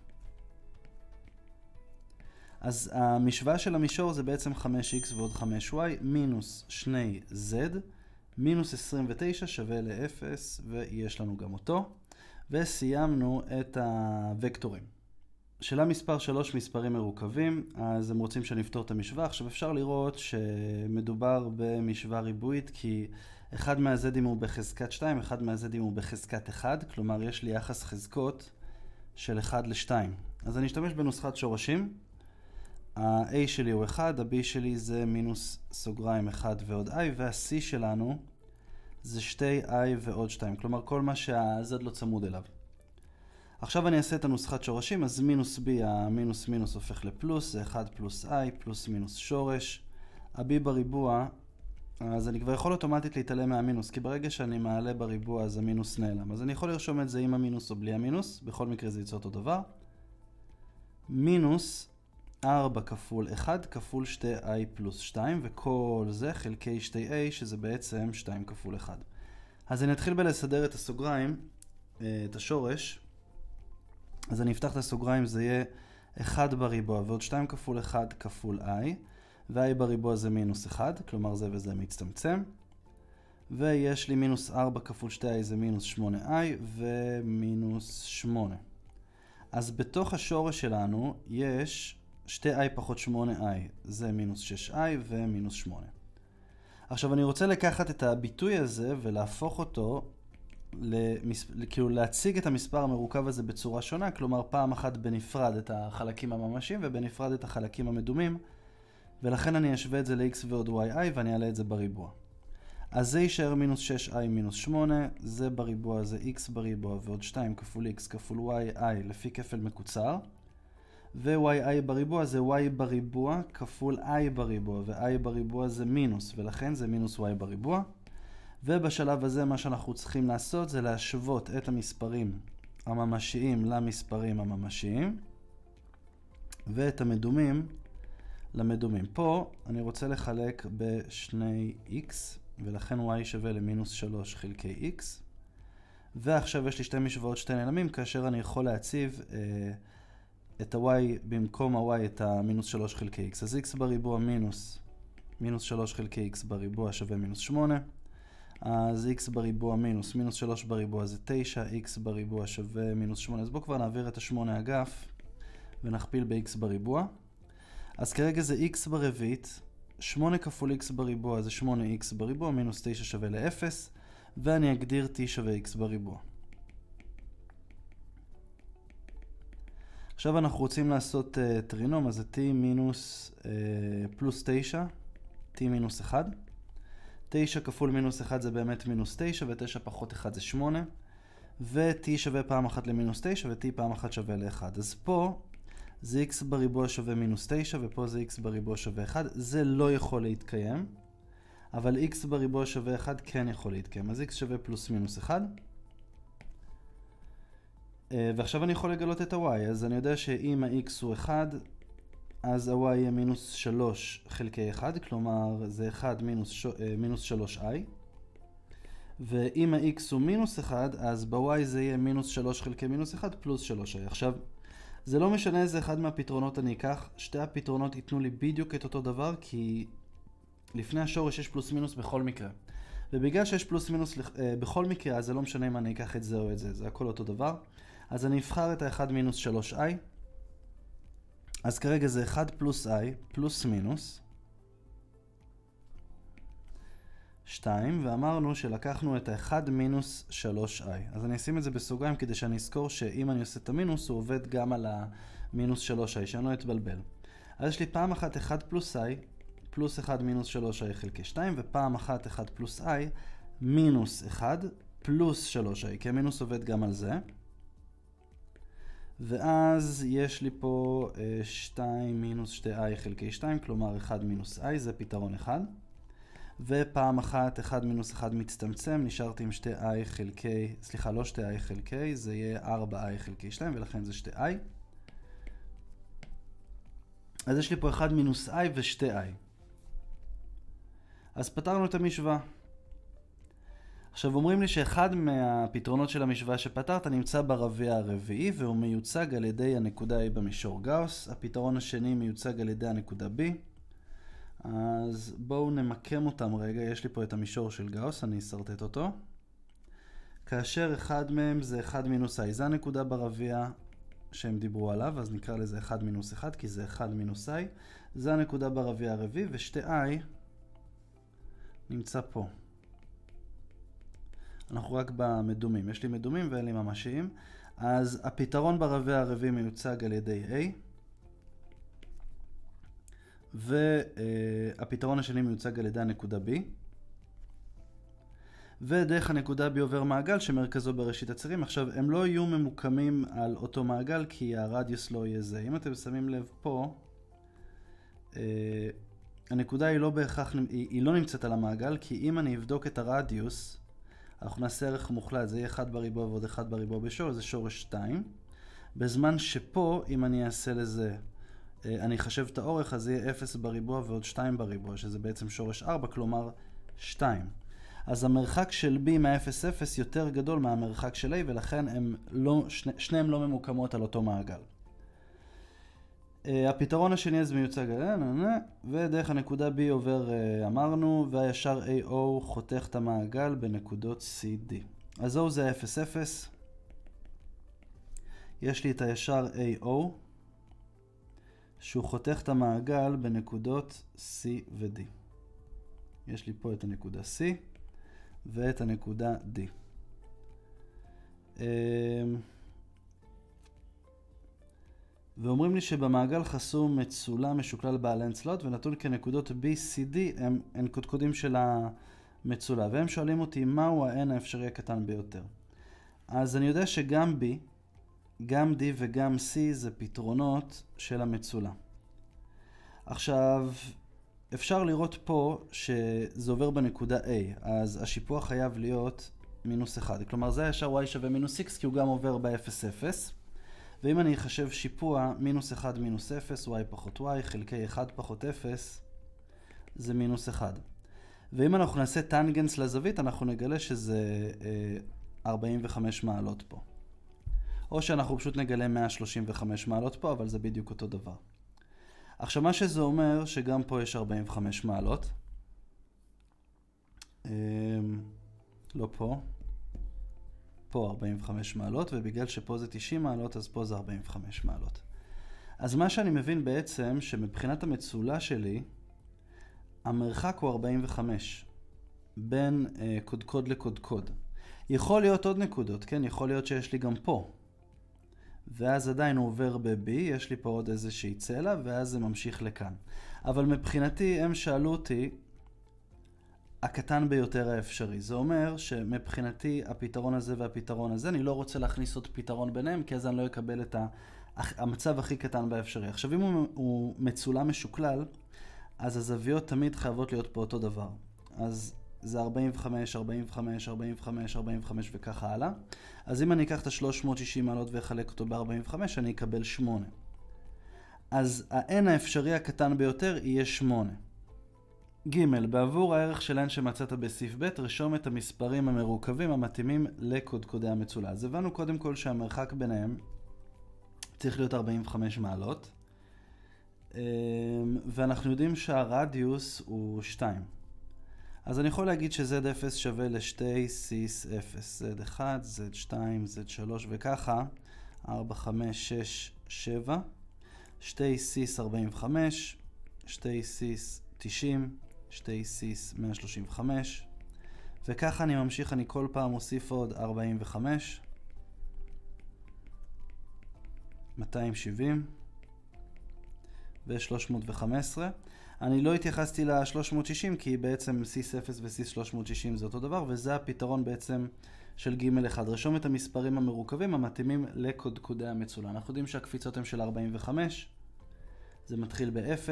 אז המשוואה של המישור זה בעצם 5x ועוד 5y מינוס 2z מינוס 29 שווה ל-0, ויש לנו גם אותו. וסיימנו את הוקטורים. שאלה מספר 3, מספרים מרוכבים, אז הם רוצים שנפתור את המשוואה. עכשיו אפשר לראות שמדובר במשוואה ריבועית, כי אחד מהזדים הוא בחזקת 2, אחד מהזדים הוא בחזקת 1, כלומר יש לי יחס חזקות של 1 ל-2. אז אני אשתמש בנוסחת שורשים. ה-A שלי הוא 1, ה-B שלי זה מינוס סוגריים 1 ועוד I, וה-C שלנו זה 2I ועוד 2, כלומר כל מה שה-Z לא צמוד אליו. עכשיו אני אעשה את הנוסחת שורשים, אז מינוס B, המינוס מינוס הופך לפלוס, זה 1 פלוס I, פלוס מינוס שורש. ה-B בריבוע, אז אני כבר יכול אוטומטית להתעלם מהמינוס, כי ברגע שאני מעלה בריבוע אז המינוס נעלם. אז אני יכול לרשום את זה עם המינוס או בלי המינוס, בכל מקרה זה ייצא אותו דבר. מינוס 4 כפול 1 כפול 2i פלוס 2, וכל זה חלקי 2a, שזה בעצם 2 כפול 1. אז אני אתחיל בלסדר את הסוגריים, את השורש. אז אני אפתח את הסוגריים, זה יהיה 1 בריבוע ועוד 2 כפול 1 כפול i, ו-i בריבוע זה מינוס 1, כלומר זה וזה מצטמצם. ויש לי מינוס 4 כפול 2i זה מינוס 8i ומינוס 8. אז בתוך השורש שלנו יש 2i פחות 8i, זה מינוס 6i ומינוס 8. עכשיו אני רוצה לקחת את הביטוי הזה ולהפוך אותו, כאילו להציג את המספר המרוכב הזה בצורה שונה, כלומר פעם אחת בנפרד את החלקים הממשיים ובנפרד את החלקים המדומים, ולכן אני אשווה את זה ל-x ועוד yi ואני אעלה את זה בריבוע. אז זה יישאר מינוס 6i מינוס 8, זה בריבוע זה x בריבוע ועוד 2 כפול x כפול yi לפי כפל מקוצר, ו-yi בריבוע זה y בריבוע כפול i בריבוע, ו-i בריבוע זה מינוס, ולכן זה מינוס y בריבוע. ובשלב הזה מה שאנחנו צריכים לעשות זה להשוות את המספרים הממשיים למספרים הממשיים, ואת המדומים למדומים. פה אני רוצה לחלק ב2x, ולכן y שווה למינוס 3 חלקי x. ועכשיו יש לי שתי משוואות שתי נעלמים, כאשר אני יכול להציב את ה-y במקום ה-y את המינוס 3 חלקי x. אז x בריבוע מינוס 3 חלקי x בריבוע שווה מינוס 8. אז x בריבוע מינוס 3 בריבוע זה 9, x בריבוע שווה מינוס 8. אז בואו כבר נעביר את ה-8 אגף ונכפיל ב-x בריבוע. אז כרגע זה x ברבעית, 8 כפול x בריבוע זה 8x בריבוע, מינוס 9 שווה ל-0, ואני אגדיר t שווה x בריבוע. עכשיו אנחנו רוצים לעשות טרינום, אז זה t מינוס פלוס 9, t מינוס 1. 9 כפול מינוס 1 זה באמת מינוס 9, ו9 פחות 1 זה 8, ו-t שווה פעם אחת למינוס 9, ו-t פעם אחת שווה ל-1. אז פה זה x בריבוע שווה מינוס 9, ופה זה x בריבוע שווה 1. זה לא יכול להתקיים, אבל x בריבוע שווה 1 כן יכול להתקיים. אז x שווה פלוס מינוס 1. ועכשיו אני יכול לגלות את ה-y. אז אני יודע שאם ה-x הוא 1, אז ה-y יהיה מינוס 3 חלקי 1, כלומר זה 1 מינוס 3i. ואם ה-x הוא מינוס 1, אז ב-y זה יהיה מינוס 3 חלקי מינוס 1 פלוס 3i. עכשיו, זה לא משנה איזה אחד מהפתרונות אני אקח, שתי הפתרונות ייתנו לי בדיוק את אותו דבר, כי לפני השורש יש פלוס מינוס בכל מקרה. ובגלל שיש פלוס מינוס בכל מקרה, אז זה לא משנה אם אני אקח את זה או את זה, זה הכל אותו דבר. אז אני אבחר את ה-1 מינוס 3i. אז כרגע זה 1 פלוס i פלוס מינוס 2, ואמרנו שלקחנו את ה-1 מינוס 3i. אז אני אשים את זה בסוגריים כדי שאני אזכור שאם אני עושה את המינוס, הוא עובד גם על המינוס 3i, שאני לא אתבלבל. אז יש לי פעם אחת 1 פלוס i, פלוס 1 מינוס 3i חלקי 2, ופעם אחת 1 פלוס i, מינוס 1 פלוס 3i, כי המינוס עובד גם על זה. ואז יש לי פה 2 מינוס 2i חלקי 2, כלומר 1 מינוס i, זה פתרון 1. ופעם אחת 1 מינוס 1 מצטמצם, נשארתי עם 2i חלקי, סליחה, לא 2i חלקי, זה יהיה 4i חלקי 2, ולכן זה 2i. אז יש לי פה 1 מינוס i ו-2i. אז פתרנו את המשוואה. עכשיו אומרים לי שאחד מהפתרונות של המשוואה שפתרת נמצא ברביע הרביעי, והוא מיוצג על ידי הנקודה A במישור גאוס. הפתרון השני מיוצג על ידי הנקודה B. אז בואו נמקם אותם רגע, יש לי פה את המישור של גאוס, אני אסרטט אותו. כאשר אחד מהם זה 1 מינוס i, זה הנקודה ברביע שהם דיברו עליו, אז נקרא לזה 1 מינוס 1, כי זה 1 מינוס i. זה הנקודה ברביע הרביעי, ושתי i נמצא פה. אנחנו רק במדומים. יש לי מדומים ואין לי ממשיים. אז הפתרון ברביע הרביעי מיוצג על ידי a. והפתרון השני מיוצג על ידי הנקודה b. ודרך הנקודה b עובר מעגל שמרכזו בראשית הצירים. עכשיו, הם לא יהיו ממוקמים על אותו מעגל כי הרדיוס לא יהיה זה. אם אתם שמים לב פה, הנקודה היא לא בהכרח, היא לא נמצאת על המעגל, כי אם אני אבדוק את הרדיוס, אנחנו נעשה ערך מוחלט, זה יהיה 1 בריבוע ועוד 1 בריבוע בשורש, זה שורש 2. בזמן שפה, אם אני אעשה לזה, אני אחשב את האורך, אז זה יהיה 0 בריבוע ועוד 2 בריבוע, שזה בעצם שורש 4, כלומר 2. אז המרחק של b מה-0,0 יותר גדול מהמרחק של a, ולכן שניהם לא ממוקמות על אותו מעגל. הפתרון השני אז מיוצג ודרך הנקודה b עובר, אמרנו, והישר AO חותך את המעגל בנקודות CD. אז O זה 0,0. יש לי את הישר AO, שהוא חותך את המעגל בנקודות C ו-D. יש לי פה את הנקודה C ואת הנקודה D. ואומרים לי שבמעגל חסום מצולם משוקלל בעל n-סלוט ונתון כנקודות B, C, D הם קודקודים של המצולה. והם שואלים אותי מהו ה-n האפשרי הקטן ביותר. אז אני יודע שגם B, גם D וגם C זה פתרונות של המצולה. עכשיו, אפשר לראות פה שזה עובר בנקודה A, אז השיפוע חייב להיות מינוס 1. כלומר, זה הישר y שווה מינוס x כי הוא גם עובר ב-0,0. ואם אני אחשב שיפוע מינוס 1 מינוס 0, y פחות y, חלקי 1 פחות 0, זה מינוס 1. ואם אנחנו נעשה טנגנס לזווית, אנחנו נגלה שזה 45 מעלות פה. או שאנחנו פשוט נגלה 135 מעלות פה, אבל זה בדיוק אותו דבר. עכשיו, מה שזה אומר, שגם פה יש 45 מעלות. לא פה. פה 45 מעלות, ובגלל שפה זה 90 מעלות, אז פה זה 45 מעלות. אז מה שאני מבין בעצם, שמבחינת המצולה שלי, המרחק הוא 45 בין קודקוד לקודקוד. יכול להיות עוד נקודות, כן? יכול להיות שיש לי גם פה. ואז עדיין הוא עובר ב-B, יש לי פה עוד איזושהי צלע, ואז זה ממשיך לכאן. אבל מבחינתי, הם שאלו אותי, הקטן ביותר האפשרי. זה אומר שמבחינתי הפתרון הזה והפתרון הזה, אני לא רוצה להכניס עוד פתרון ביניהם, כי אז אני לא אקבל את המצב הכי קטן באפשרי. עכשיו, אם הוא מצולם משוקלל, אז הזוויות תמיד חייבות להיות פה אותו דבר. אז זה 45, 45, 45, 45 וככה הלאה. אז אם אני אקח את ה-360 מעלות ואחלק אותו ב-45, אני אקבל 8. אז ה-n האפשרי הקטן ביותר יהיה 8. ג' בעבור הערך של n שמצאת בסעיף ב', רשום את המספרים המרוכבים המתאימים לקודקודי המצולה. אז הבנו קודם כל שהמרחק ביניהם צריך להיות 45 מעלות. ואנחנו יודעים שהרדיוס הוא 2. אז אני יכול להגיד ש-Z0 שווה לשתי סיס 0. Z1, Z2, Z3 וככה. 4, 5, 6, 7. שתי סיס 45. שתי סיס 90. שתי סיס 135. וככה אני ממשיך, אני כל פעם מוסיף עוד 45. 270. ו-315. אני לא התייחסתי ל-360 כי בעצם סיס 0 וסיס 360 זה אותו דבר, וזה הפתרון בעצם של ג'1. רשום את המספרים המרוכבים המתאימים לקודקודי המצולה. אנחנו יודעים שהקפיצות הן של 45, זה מתחיל ב-0,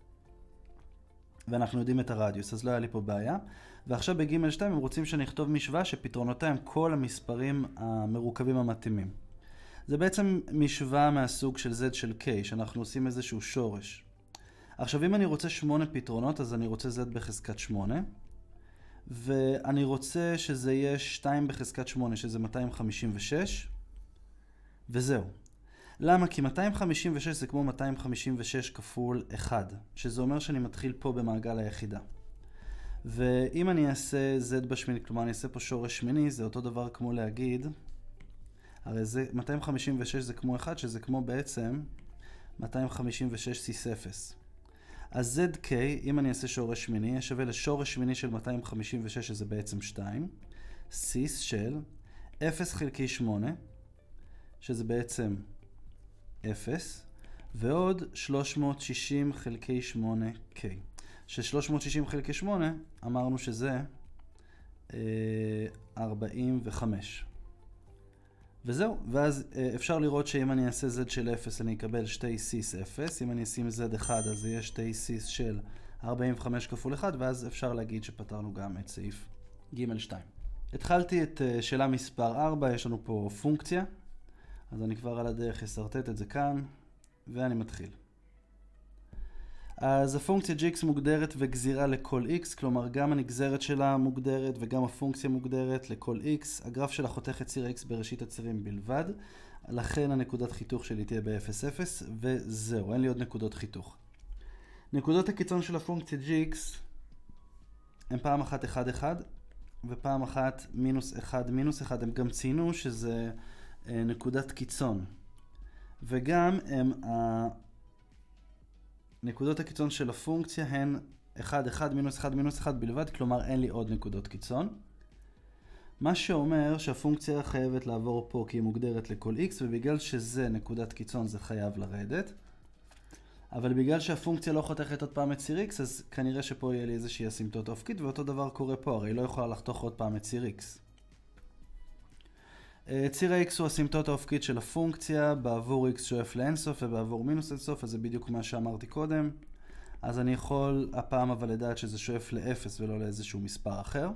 ואנחנו יודעים את הרדיוס, אז לא היה לי פה בעיה. ועכשיו בג'2 הם רוצים שנכתוב משוואה שפתרונותיה הם כל המספרים המרוכבים המתאימים. זה בעצם משוואה מהסוג של Z של K, שאנחנו עושים איזשהו שורש. עכשיו, אם אני רוצה 8 פתרונות, אז אני רוצה Z בחזקת 8. ואני רוצה שזה יהיה 2 בחזקת 8, שזה 256. וזהו. למה? כי 256 זה כמו 256 כפול 1, שזה אומר שאני מתחיל פה במעגל היחידה. ואם אני אעשה Z בשמינית, כלומר אני אעשה פה שורש שמיני, זה אותו דבר כמו להגיד, הרי זה 256 זה כמו 1, שזה כמו בעצם 256 C0. אז ZK, אם אני אעשה שורש שמיני, יהיה שווה לשורש שמיני של 256, שזה בעצם 2, סיס של 0 חלקי 8, שזה בעצם 0, ועוד 360 חלקי 8K. ש-360 חלקי 8 אמרנו שזה 45. וזהו, ואז אפשר לראות שאם אני אעשה Z של 0 אני אקבל 2 סיס 0, אם אני אשים Z1 אז יהיה 2 סיס של 45 כפול 1, ואז אפשר להגיד שפתרנו גם את סעיף ג'2. התחלתי את שאלה מספר 4, יש לנו פה פונקציה, אז אני כבר על הדרך אסרטט את זה כאן, ואני מתחיל. אז הפונקציה gx מוגדרת וגזירה לכל x, כלומר גם הנגזרת שלה מוגדרת וגם הפונקציה מוגדרת לכל x. הגרף שלה חותך את ציר x בראשית הצירים בלבד, לכן הנקודת חיתוך שלי תהיה ב-0,0, וזהו, אין לי עוד נקודות חיתוך. נקודות הקיצון של הפונקציה gx הם פעם אחת 1, 1, ופעם אחת מינוס 1, מינוס 1. הם גם ציינו שזה נקודת קיצון. וגם הם נקודות הקיצון של הפונקציה הן 1, 1, מינוס 1, מינוס 1 בלבד, כלומר אין לי עוד נקודות קיצון. מה שאומר שהפונקציה חייבת לעבור פה כי היא מוגדרת לכל x, ובגלל שזה נקודת קיצון זה חייב לרדת. אבל בגלל שהפונקציה לא חותכת עוד פעם את ציר x, אז כנראה שפה יהיה לי איזושהי אסימפטוטה אופקית, ואותו דבר קורה פה, הרי היא לא יכולה לחתוך עוד פעם את ציר x. ציר ה-x הוא אסימפטוטה אופקית של הפונקציה, בעבור x שואף לאינסוף ובעבור מינוס אינסוף, אז זה בדיוק מה שאמרתי קודם. אז אני יכול הפעם אבל לדעת שזה שואף ל-0 ולא לאיזשהו מספר אחר.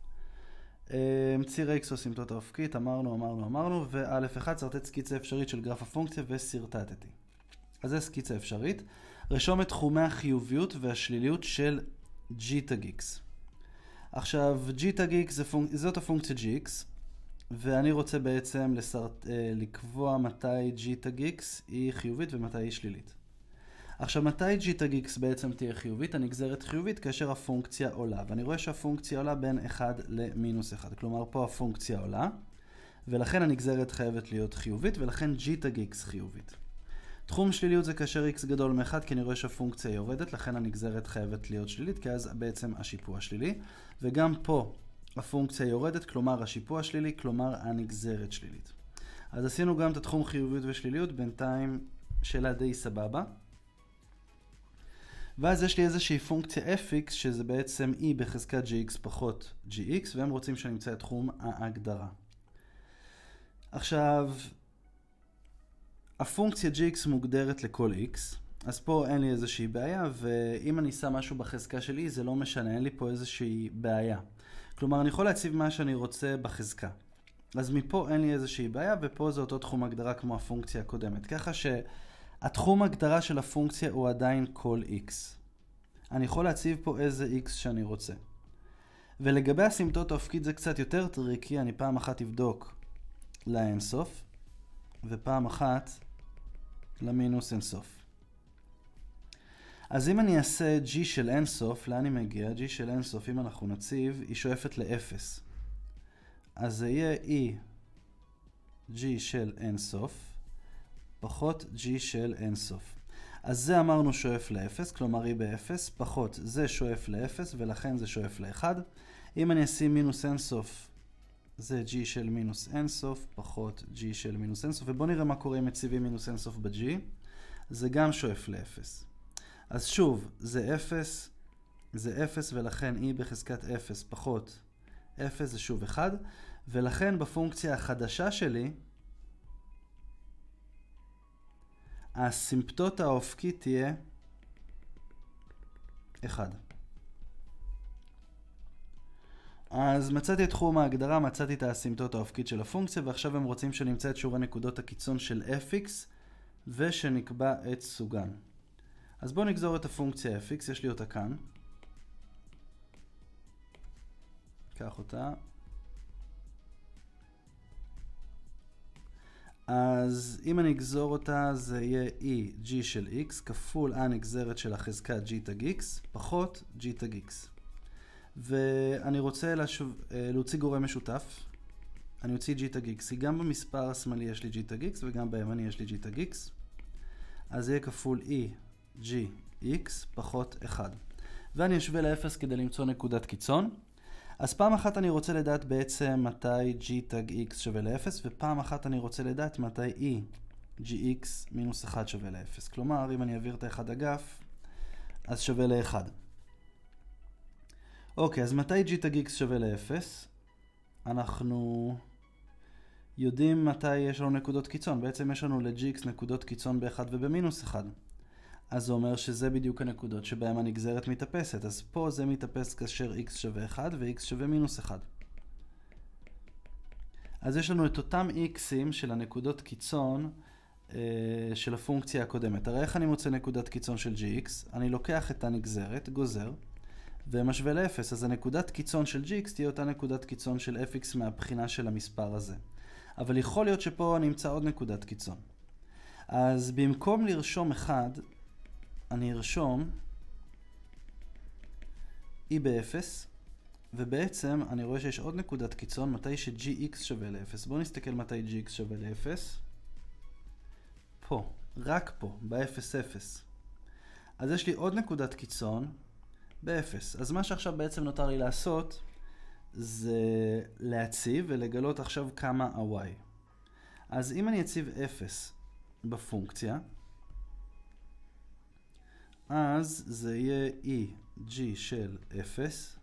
ציר ה-x הוא אסימפטוטה אופקית, אמרנו, ו-א1 סרטט סקיצה אפשרית של גרף הפונקציה וסרטטתי. אז זה סקיצה אפשרית. רשום את תחומי החיוביות והשליליות של g תג x. עכשיו, g תג x זאת הפונקציה gx, ואני רוצה בעצם לקבוע מתי g תג x היא חיובית ומתי היא שלילית. עכשיו, מתי g תג x בעצם תהיה חיובית? הנגזרת חיובית כאשר הפונקציה עולה, ואני רואה שהפונקציה עולה בין 1 למינוס 1, כלומר פה הפונקציה עולה, ולכן הנגזרת חייבת להיות חיובית, ולכן g תג x חיובית. תחום שליליות זה כאשר x גדול מ-1, כי אני רואה שהפונקציה יורדת, לכן הנגזרת חייבת להיות שלילית, כי אז בעצם השיפוע שלילי, וגם פה הפונקציה יורדת, כלומר השיפוע שלילי, כלומר הנגזרת שלילית. אז עשינו גם את התחום חיוביות ושליליות, בינתיים שאלה די סבבה. ואז יש לי איזושהי פונקציה fx, שזה בעצם e בחזקת gx פחות gx, והם רוצים שנמצא את תחום ההגדרה. עכשיו, הפונקציה gx מוגדרת לכל x, אז פה אין לי איזושהי בעיה, ואם אני שם משהו בחזקה של e זה לא משנה, אין לי פה איזושהי בעיה. כלומר, אני יכול להציב מה שאני רוצה בחזקה. אז מפה אין לי איזושהי בעיה, ופה זה אותו תחום הגדרה כמו הפונקציה הקודמת. ככה שהתחום הגדרה של הפונקציה הוא עדיין כל x. אני יכול להציב פה איזה x שאני רוצה. ולגבי הסימפטוטה האופקית זה קצת יותר טריקי, אני פעם אחת אבדוק לאינסוף, ופעם אחת למינוס אינסוף. אז אם אני אעשה g של אינסוף, לאן היא מגיעה? g של אינסוף, אם אנחנו נציב, היא שואפת ל-0. אז זה יהיה e g של אינסוף, פחות g של אינסוף. אז זה אמרנו שואף ל-0, כלומר e ב-0, פחות זה שואף ל-0, ולכן זה שואף ל-1. אם אני אשים מינוס אינסוף, זה g של מינוס אינסוף, פחות g של מינוס אינסוף. ובואו נראה מה קורה אם מציבים מינוס אינסוף ב-g. זה גם שואף ל-0. אז שוב, זה 0, זה 0, ולכן e בחזקת 0 פחות 0 זה שוב 1, ולכן בפונקציה החדשה שלי, הסימפטוטה האופקית תהיה 1. אז מצאתי את תחום ההגדרה, מצאתי את הסימפטוטה האופקית של הפונקציה, ועכשיו הם רוצים שנמצא את שיעורי נקודות הקיצון של fx, ושנקבע את סוגן. אז בואו נגזור את הפונקציה fx, יש לי אותה כאן. קח אותה. אז אם אני אגזור אותה, זה יהיה e g של x כפול הנגזרת של החזקת g תג x פחות g תג x. ואני רוצה להוציא גורם משותף. אני אוציא g תג x, כי גם במספר השמאלי יש לי g תג x וגם בימני יש לי g תג x. אז זה יהיה כפול e g x פחות 1. ואני אשווה ל-0 כדי למצוא נקודת קיצון. אז פעם אחת אני רוצה לדעת בעצם מתי g תג x שווה ל-0, ופעם אחת אני רוצה לדעת מתי e gx מינוס 1 שווה ל-0. כלומר, אם אני אעביר את האחד אגף, אז שווה ל-1. אוקיי, אז מתי g תג x שווה ל-0? אנחנו יודעים מתי יש לנו נקודות קיצון. בעצם יש לנו ל-gx נקודות קיצון ב-1 ובמינוס 1. אז זה אומר שזה בדיוק הנקודות שבהן הנגזרת מתאפסת. אז פה זה מתאפס כאשר x שווה 1 ו-x שווה מינוס 1. אז יש לנו את אותם x'ים של הנקודות קיצון של הפונקציה הקודמת. הרי איך אני מוצא נקודת קיצון של gx? אני לוקח את הנגזרת, גוזר, ומשווה ל-0. אז הנקודת קיצון של gx תהיה אותה נקודת קיצון של fx מהבחינה של המספר הזה. אבל יכול להיות שפה אני אמצא עוד נקודת קיצון. אז במקום לרשום 1, אני ארשום e ב-0, ובעצם אני רואה שיש עוד נקודת קיצון מתי ש-gx שווה ל-0. בואו נסתכל מתי gx שווה ל-0. פה, רק פה, ב-0,0. אז יש לי עוד נקודת קיצון ב-0. אז מה שעכשיו בעצם נותר לי לעשות זה להציב ולגלות עכשיו כמה ה-y. אז אם אני אציב 0 בפונקציה, אז זה יהיה e g של 0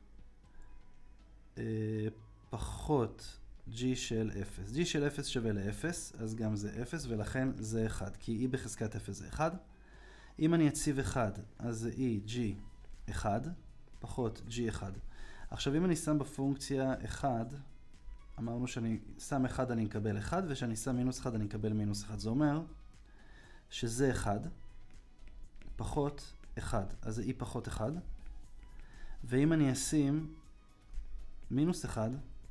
פחות g של 0. g של 0 שווה ל-0, אז גם זה 0, ולכן זה 1, כי e בחזקת 0 זה 1. אם אני אציב 1, אז זה e g 1 פחות g 1. עכשיו אם אני שם בפונקציה 1, אמרנו שאני שם 1 אני אקבל 1, ושאני שם מינוס 1 אני אקבל מינוס 1. זה אומר שזה 1 פחות 1, אז זה e פחות 1. ואם אני אשים מינוס 1,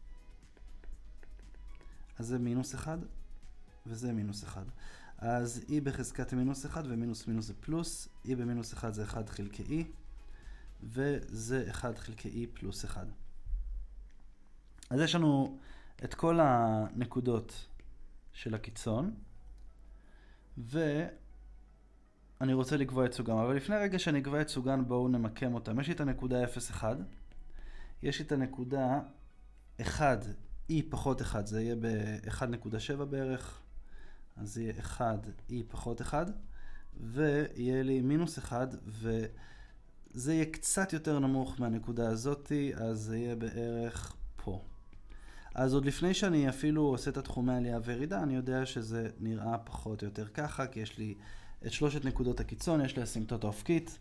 אז זה מינוס 1, וזה מינוס 1. אז e בחזקת מינוס 1 ומינוס מינוס זה פלוס, e במינוס 1 זה 1 חלקי e, וזה 1 חלקי e פלוס 1. אז יש לנו את כל הנקודות של הקיצון, ואני רוצה לקבוע את סוגם. אבל לפני רגע שאני אקבע את סוגן, בואו נמקם אותם. יש לי את הנקודה 0,1, יש לי את הנקודה 1, e פחות 1, זה יהיה ב-1.7 בערך, אז זה יהיה 1, e פחות 1, ויהיה לי מינוס 1, וזה יהיה קצת יותר נמוך מהנקודה הזאת, אז זה יהיה בערך פה. אז עוד לפני שאני אפילו עושה את התחומי עלייה וירידה, אני יודע שזה נראה פחות או יותר ככה, כי יש לי את שלושת נקודות הקיצון, יש לי אסימפטוטה אופקית.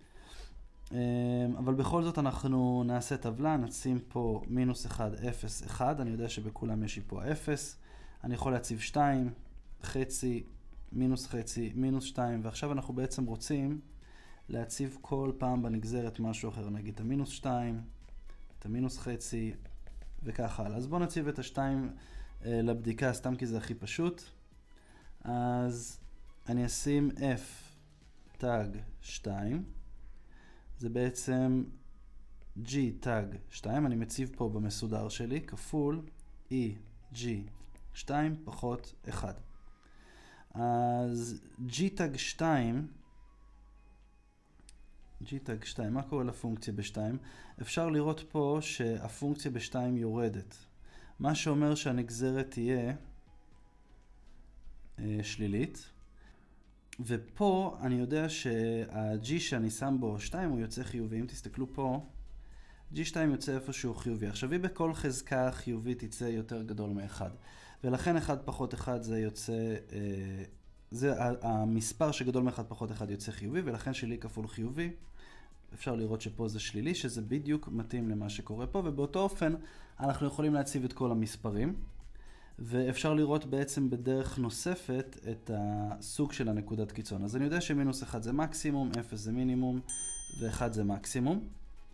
אבל בכל זאת אנחנו נעשה טבלה, נשים פה מינוס 1, 0, 1, אני יודע שבכולם יש לי פה 0, אני יכול להציב 2, חצי, מינוס 2, ועכשיו אנחנו בעצם רוצים להציב כל פעם בנגזרת משהו אחר, נגיד את המינוס 2, את המינוס חצי, וככה הלאה. אז בואו נציב את ה2 לבדיקה, סתם כי זה הכי פשוט. אז אני אשים f תג 2, זה בעצם g תג 2, אני מציב פה במסודר שלי, כפול e g 2 פחות 1. אז g תג 2, מה קורה לפונקציה ב-2? אפשר לראות פה שהפונקציה ב-2 יורדת. מה שאומר שהנגזרת תהיה שלילית. ופה אני יודע שה-G שאני שם בו 2 הוא יוצא חיובי. אם תסתכלו פה, G2 יוצא איפשהו חיובי. עכשיו, היא בכל חזקה חיובית יצא יותר גדול מ-1. ולכן 1 פחות 1 זה יוצא, זה המספר שגדול מ-1 פחות 1 יוצא חיובי, ולכן שלי כפול חיובי. אפשר לראות שפה זה שלילי, שזה בדיוק מתאים למה שקורה פה, ובאותו אופן אנחנו יכולים להציב את כל המספרים. ואפשר לראות בעצם בדרך נוספת את הסוג של הנקודת קיצון. אז אני יודע שמינוס 1 זה מקסימום, 0 זה מינימום, ו1 זה מקסימום.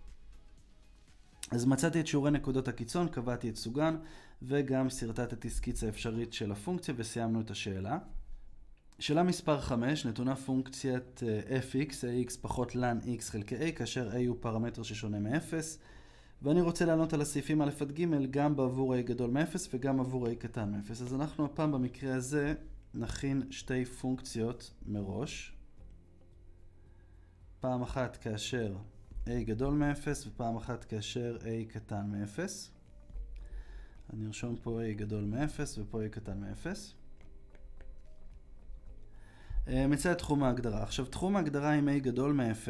אז מצאתי את שיעורי נקודות הקיצון, קבעתי את סוגן, וגם סרטטתי סקיצה אפשרית של הפונקציה, וסיימנו את השאלה. שאלה מספר 5, נתונה פונקציית fx, ax פחות ln x חלקי a, כאשר a הוא פרמטר ששונה מ-0, ואני רוצה לענות על הסעיפים א' עד ג' גם בעבור a גדול מ-0 וגם עבור a קטן מ-0. אז אנחנו הפעם במקרה הזה נכין שתי פונקציות מראש. פעם אחת כאשר a גדול מ-0 ופעם אחת כאשר a קטן מ-0. אני ארשום פה a גדול מ-0 ופה a קטן מ-0. מצא את תחום ההגדרה. עכשיו, תחום ההגדרה עם a גדול מ-0,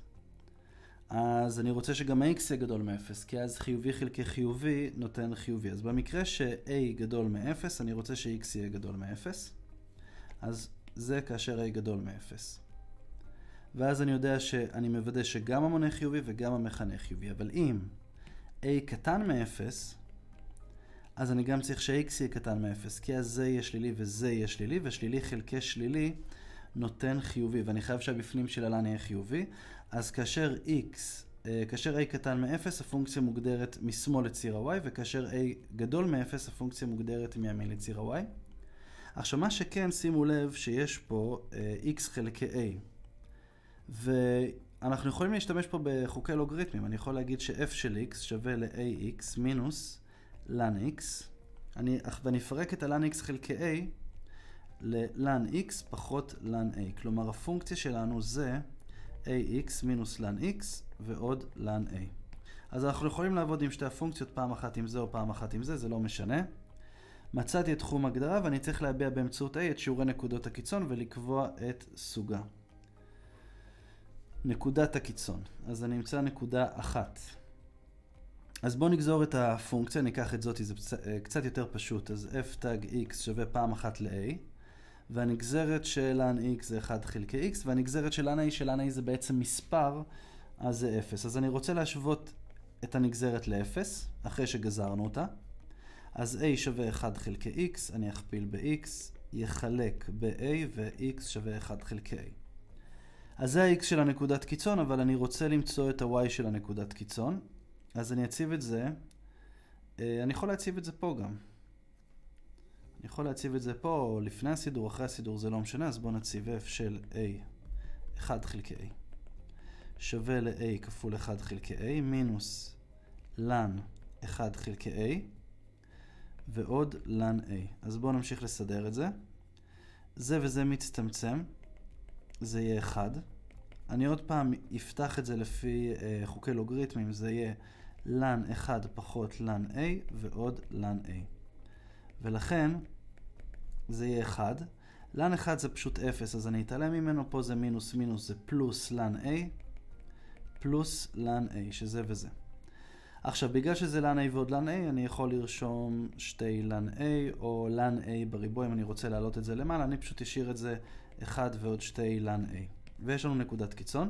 אז אני רוצה שגם x יהיה גדול מ-0, כי אז חיובי חלקי חיובי נותן חיובי. אז במקרה ש-a גדול מ-0, אני רוצה ש-x יהיה גדול מ-0. אז זה כאשר a גדול מ-0. ואז אני יודע שאני מוודא שגם המונה חיובי וגם המכנה חיובי. אבל אם a קטן מ-0, אז אני גם צריך ש-x יהיה קטן מ-0, כי אז זה יהיה שלילי וזה יהיה שלילי, ושלילי חלקי שלילי נותן חיובי, ואני חייב שהבפנים של הלן יהיה חיובי. אז כאשר a קטן מ-0, הפונקציה מוגדרת משמאל לציר ה-y, וכאשר a גדול מ-0, הפונקציה מוגדרת מימין לציר ה-y. עכשיו, מה שכן, שימו לב שיש פה x חלקי a, ואנחנו יכולים להשתמש פה בחוקי לוגריתמים. אני יכול להגיד ש-f של x שווה ל-ax מינוס ln x, ואני אפרק את הלן x חלקי a ל-ln x פחות ln a. כלומר, הפונקציה שלנו זה ax מינוס ln x ועוד ln a. אז אנחנו יכולים לעבוד עם שתי הפונקציות, פעם אחת עם זה או פעם אחת עם זה, זה לא משנה. מצאתי את תחום הגדרה ואני צריך להביע באמצעות a את שיעורי נקודות הקיצון ולקבוע את סוגה. נקודת הקיצון. אז אני אמצא נקודה אחת. אז בואו נגזור את הפונקציה, ניקח את זאת, זה קצת יותר פשוט. אז f תג x שווה פעם אחת ל-a, והנגזרת של ln x זה 1 חלקי x, והנגזרת של ln a של ln a זה בעצם מספר, אז זה 0. אז אני רוצה להשוות את הנגזרת ל-0, אחרי שגזרנו אותה. אז a שווה 1 חלקי x, אני אכפיל ב-x, יחלק ב-a, ו-x שווה 1 חלקי a. אז זה ה-x של הנקודת קיצון, אבל אני רוצה למצוא את ה-y של הנקודת קיצון. אז אני אציב את זה, אני יכול להציב את זה פה גם. אני יכול להציב את זה פה, או לפני הסידור, אחרי הסידור, זה לא משנה, אז בואו נציב f של a, 1 חלקי a, שווה ל-a כפול 1 חלקי a, מינוס ln 1 חלקי a, ועוד ln a. אז בואו נמשיך לסדר את זה. זה וזה מצטמצם, זה יהיה 1. אני עוד פעם אפתח את זה לפי חוקי לוגריתמים, זה יהיה ln 1 פחות ln a ועוד ln a. ולכן זה יהיה 1. ln 1 זה פשוט 0, אז אני אתעלם ממנו, פה זה מינוס מינוס, זה פלוס ln a, פלוס ln a, שזה וזה. עכשיו, בגלל שזה ln a ועוד ln a, אני יכול לרשום שתי ln a או ln a בריבוע, אם אני רוצה להעלות את זה למעלה, אני פשוט אשאיר את זה 1 ועוד שתי ln a. ויש לנו נקודת קיצון.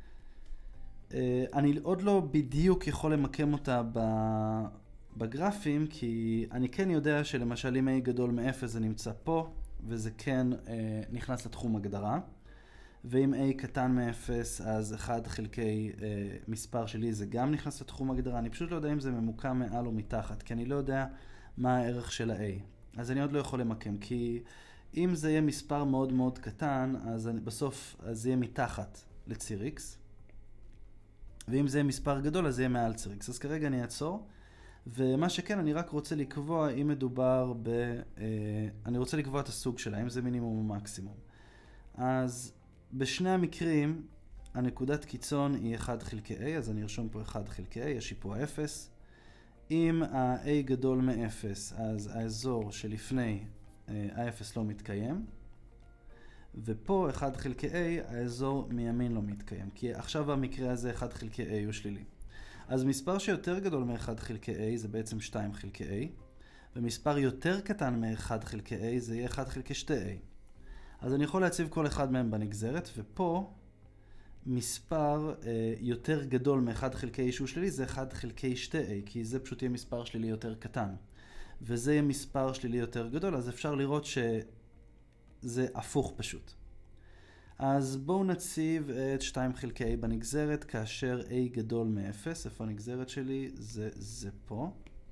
אני עוד לא בדיוק יכול למקם אותה בגרפים, כי אני כן יודע שלמשל אם a גדול מ-0 זה נמצא פה, וזה כן נכנס לתחום הגדרה. ואם a קטן מ-0 אז 1 חלקי מספר שלי זה גם נכנס לתחום הגדרה. אני פשוט לא יודע אם זה ממוקם מעל או מתחת, כי אני לא יודע מה הערך של ה-a. אז אני עוד לא יכול למקם, כי אם זה יהיה מספר מאוד מאוד קטן, אז בסוף זה יהיה מתחת לציר x. ואם זה יהיה מספר גדול, אז זה יהיה מעל ציר x. אז כרגע אני אעצור. ומה שכן, אני רק רוצה לקבוע אם מדובר אני רוצה לקבוע את הסוג שלה, אם זה מינימום או מקסימום. אז בשני המקרים, הנקודת קיצון היא 1 חלקי a, אז אני ארשום פה 1 חלקי a, יש לי פה 0. אם ה-a גדול מ-0, אז האזור שלפני ה-0 לא מתקיים. ופה 1 חלקי a, האזור מימין לא מתקיים. כי עכשיו המקרה הזה 1 חלקי a הוא שלילי. אז מספר שיותר גדול מ-1 חלקי a זה בעצם 2 חלקי a. ומספר יותר קטן מ-1 חלקי a זה יהיה 1 חלקי 2a. אז אני יכול להציב כל אחד מהם בנגזרת, ופה מספר יותר גדול מ-1 חלקי a שהוא שלילי זה 1 חלקי 2a, כי זה פשוט יהיה מספר שלילי יותר קטן. וזה יהיה מספר שלילי יותר גדול, אז אפשר לראות שזה הפוך פשוט. אז בואו נציב את 2 חלקי a בנגזרת, כאשר a גדול מ-0, איפה הנגזרת שלי? זה פה.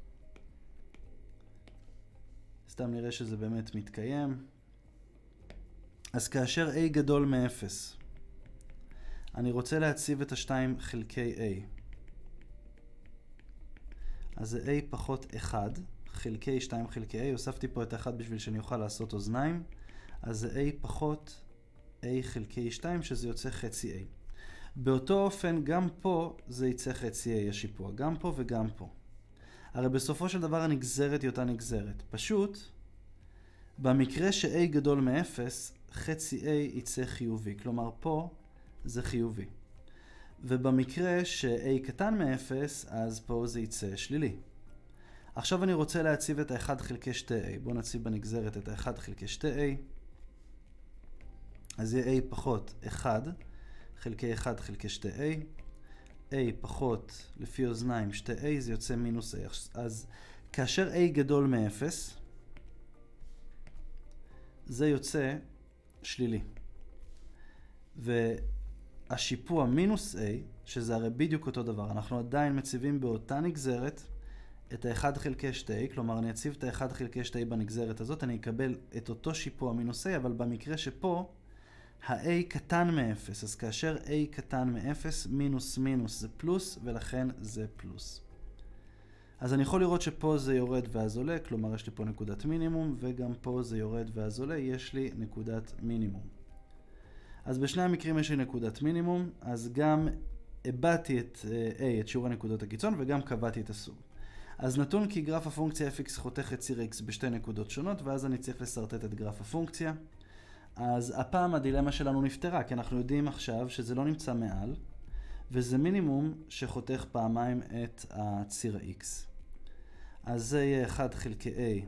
סתם נראה שזה באמת מתקיים. אז כאשר a גדול מ-0, אני רוצה להציב את ה-2 חלקי a אז זה a פחות 1 חלקי 2 חלקי a, הוספתי פה את ה-1 בשביל שאני אוכל לעשות אוזניים, אז זה a פחות a חלקי 2 שזה יוצא חצי a. באותו אופן גם פה זה יצא חצי a השיפוע, גם פה וגם פה. הרי בסופו של דבר הנגזרת היא אותה נגזרת, פשוט במקרה ש-a גדול מ-0 חצי a יצא חיובי, כלומר פה זה חיובי. ובמקרה ש-a קטן מ-0 אז פה זה יצא שלילי. עכשיו אני רוצה להציב את ה-1 חלקי 2a. בואו נציב בנגזרת את ה-1 חלקי 2a. אז יהיה a פחות 1 חלקי 1 חלקי 2a. a פחות, לפי אוזניים, 2a זה יוצא מינוס a. אז כאשר a גדול מ-0, זה יוצא שלילי. והשיפוע מינוס a, שזה הרי בדיוק אותו דבר, אנחנו עדיין מציבים באותה נגזרת את ה-1 חלקי 2, כלומר אני אציב את ה-1 חלקי 2 בנגזרת הזאת, אני אקבל את אותו שיפוע מינוס a, אבל במקרה שפה ה-a קטן מ-0, אז כאשר a קטן מ-0, מינוס מינוס זה פלוס, ולכן זה פלוס. אז אני יכול לראות שפה זה יורד ואז עולה, כלומר יש לי פה נקודת מינימום, וגם פה זה יורד ואז עולה, יש לי נקודת מינימום. אז בשני המקרים יש לי נקודת מינימום, אז גם הבאתי את a, את שיעור הנקודות הקיצון, וגם קבעתי את הסוג. אז נתון כי גרף הפונקציה fx חותך את ציר x בשתי נקודות שונות, ואז אני צריך לסרטט את גרף הפונקציה. אז הפעם הדילמה שלנו נפתרה, כי אנחנו יודעים עכשיו שזה לא נמצא מעל, וזה מינימום שחותך פעמיים את הציר ה-x. אז זה יהיה 1 חלקי a.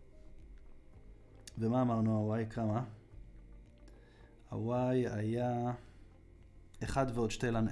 ומה אמרנו? ה-y כמה? ה-y היה 1 ועוד 2 לן a.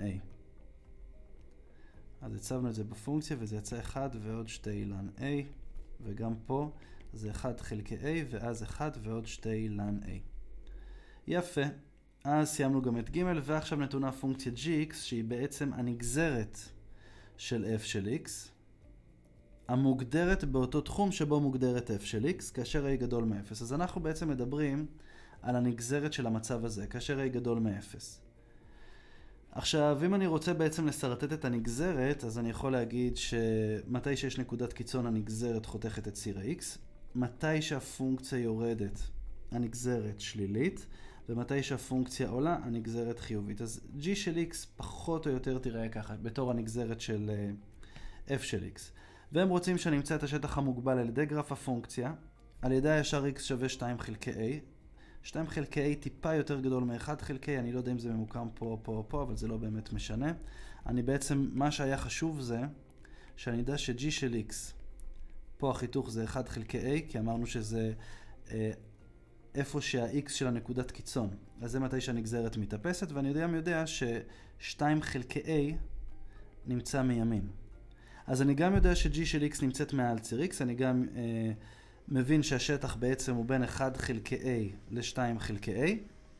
אז הצבנו את זה בפונקציה וזה יצא 1 ועוד 2 לן a. וגם פה זה 1 חלקי a ואז 1 ועוד 2 לן a. יפה. אז סיימנו גם את ג' ועכשיו נתונה פונקציה gx שהיא בעצם הנגזרת של f של x המוגדרת באותו תחום שבו מוגדרת f של x כאשר a גדול מ-0. אז אנחנו בעצם מדברים על הנגזרת של המצב הזה כאשר a גדול מ-0. עכשיו אם אני רוצה בעצם לסרטט את הנגזרת אז אני יכול להגיד שמתי שיש נקודת קיצון הנגזרת חותכת את ציר ה-x, מתי שהפונקציה יורדת הנגזרת שלילית, ומתי שהפונקציה עולה, הנגזרת חיובית. אז g של x פחות או יותר תראה ככה, בתור הנגזרת של f של x. והם רוצים שאני אמצא את השטח המוגבל על ידי גרף הפונקציה, על ידי הישר x שווה 2 חלקי a. 2 חלקי a טיפה יותר גדול מ-1 חלקי, אני לא יודע אם זה ממוקם פה או פה או פה, אבל זה לא באמת משנה. אני בעצם, מה שהיה חשוב זה, שאני יודע ש-g של x, פה החיתוך זה 1 חלקי a, כי אמרנו שזה איפה שה-x של הנקודת קיצון. אז זה מתי שהנגזרת מתאפסת, ואני גם יודע ש-2 חלקי a נמצא מימין. אז אני גם יודע ש-g של x נמצאת מעל ציר x, אני גם מבין שהשטח בעצם הוא בין 1 חלקי a ל-2 חלקי a,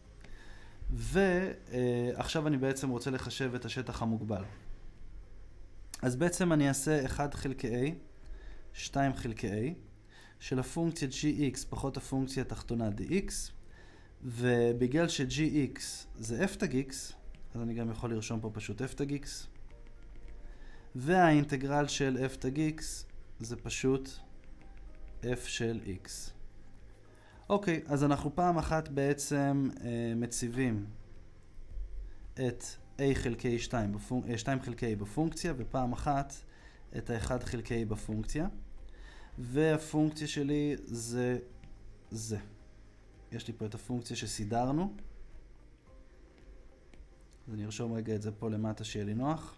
ועכשיו אני בעצם רוצה לחשב את השטח המוגבל. אז בעצם אני אעשה 1 חלקי a, 2 חלקי a, של הפונקציה gx פחות הפונקציה התחתונה dx, ובגלל ש-gx זה f תג x, אז אני גם יכול לרשום פה פשוט f תג x, והאינטגרל של f תג x זה פשוט f של x. אוקיי, אז אנחנו פעם אחת בעצם מציבים את a חלקי 2 חלקי a בפונקציה, ופעם אחת את ה-1 חלקי a בפונקציה. והפונקציה שלי זה זה. יש לי פה את הפונקציה שסידרנו. אז אני ארשום רגע את זה פה למטה שיהיה לי נוח.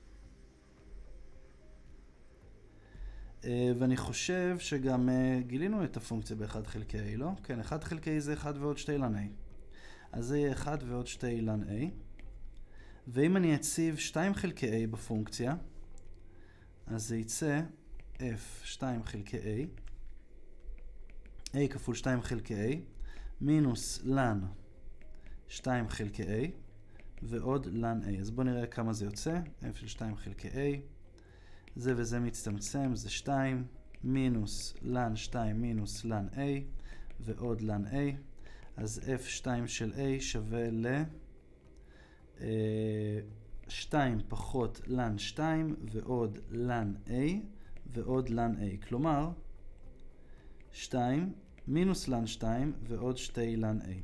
ואני חושב שגם גילינו את הפונקציה ב-1 חלקי a, לא? כן, 1 חלקי a זה 1 ועוד 2 לן a. אז זה יהיה 1 ועוד 2 לן a. ואם אני אציב 2 חלקי a בפונקציה, אז זה יצא f 2 חלקי a, a כפול 2 חלקי a, מינוס לן 2 חלקי a, ועוד לן a. אז בואו נראה כמה זה יוצא. f של 2 חלקי a, זה וזה מצטמצם, זה 2, מינוס לן 2 מינוס לן a, ועוד לן a. אז f2 של a שווה ל 2 פחות לן 2 ועוד לן a, ועוד ln a. כלומר, 2 מינוס ln 2 ועוד 2 ln a.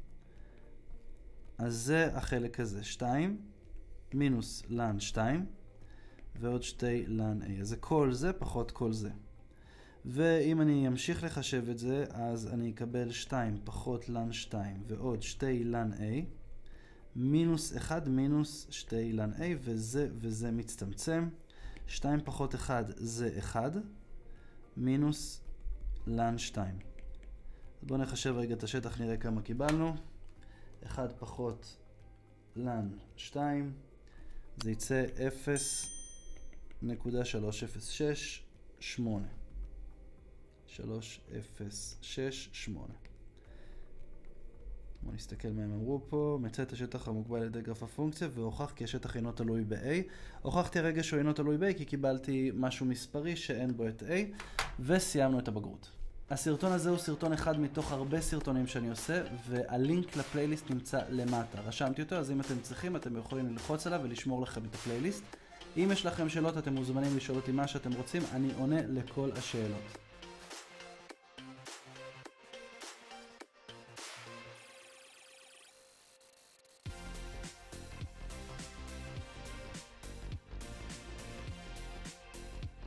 אז זה החלק הזה. 2 מינוס ln 2 ועוד 2 ln a. אז זה כל זה פחות כל זה. ואם אני אמשיך לחשב את זה, אז אני אקבל 2 פחות ln 2 ועוד 2 ln a, מינוס 1 מינוס 2 ln a, וזה מצטמצם. 2 פחות 1 זה 1, מינוס ln 2. אז בואו נחשב רגע את השטח, נראה כמה קיבלנו. 1 פחות ln 2, זה יצא 0.3068. 3.068. בואו נסתכל מה הם אמרו פה. מצא את השטח המוגבל על ידי גרף הפונקציה והוכח כי השטח אינו תלוי ב-a. הוכחתי הרגע שהוא אינו תלוי ב-a כי קיבלתי משהו מספרי שאין בו את a, וסיימנו את הבגרות. הסרטון הזה הוא סרטון אחד מתוך הרבה סרטונים שאני עושה, והלינק לפלייליסט נמצא למטה. רשמתי אותו, אז אם אתם צריכים אתם יכולים ללחוץ עליו ולשמור לכם את הפלייליסט. אם יש לכם שאלות אתם מוזמנים לשאול אותי מה שאתם רוצים, אני עונה לכל השאלות.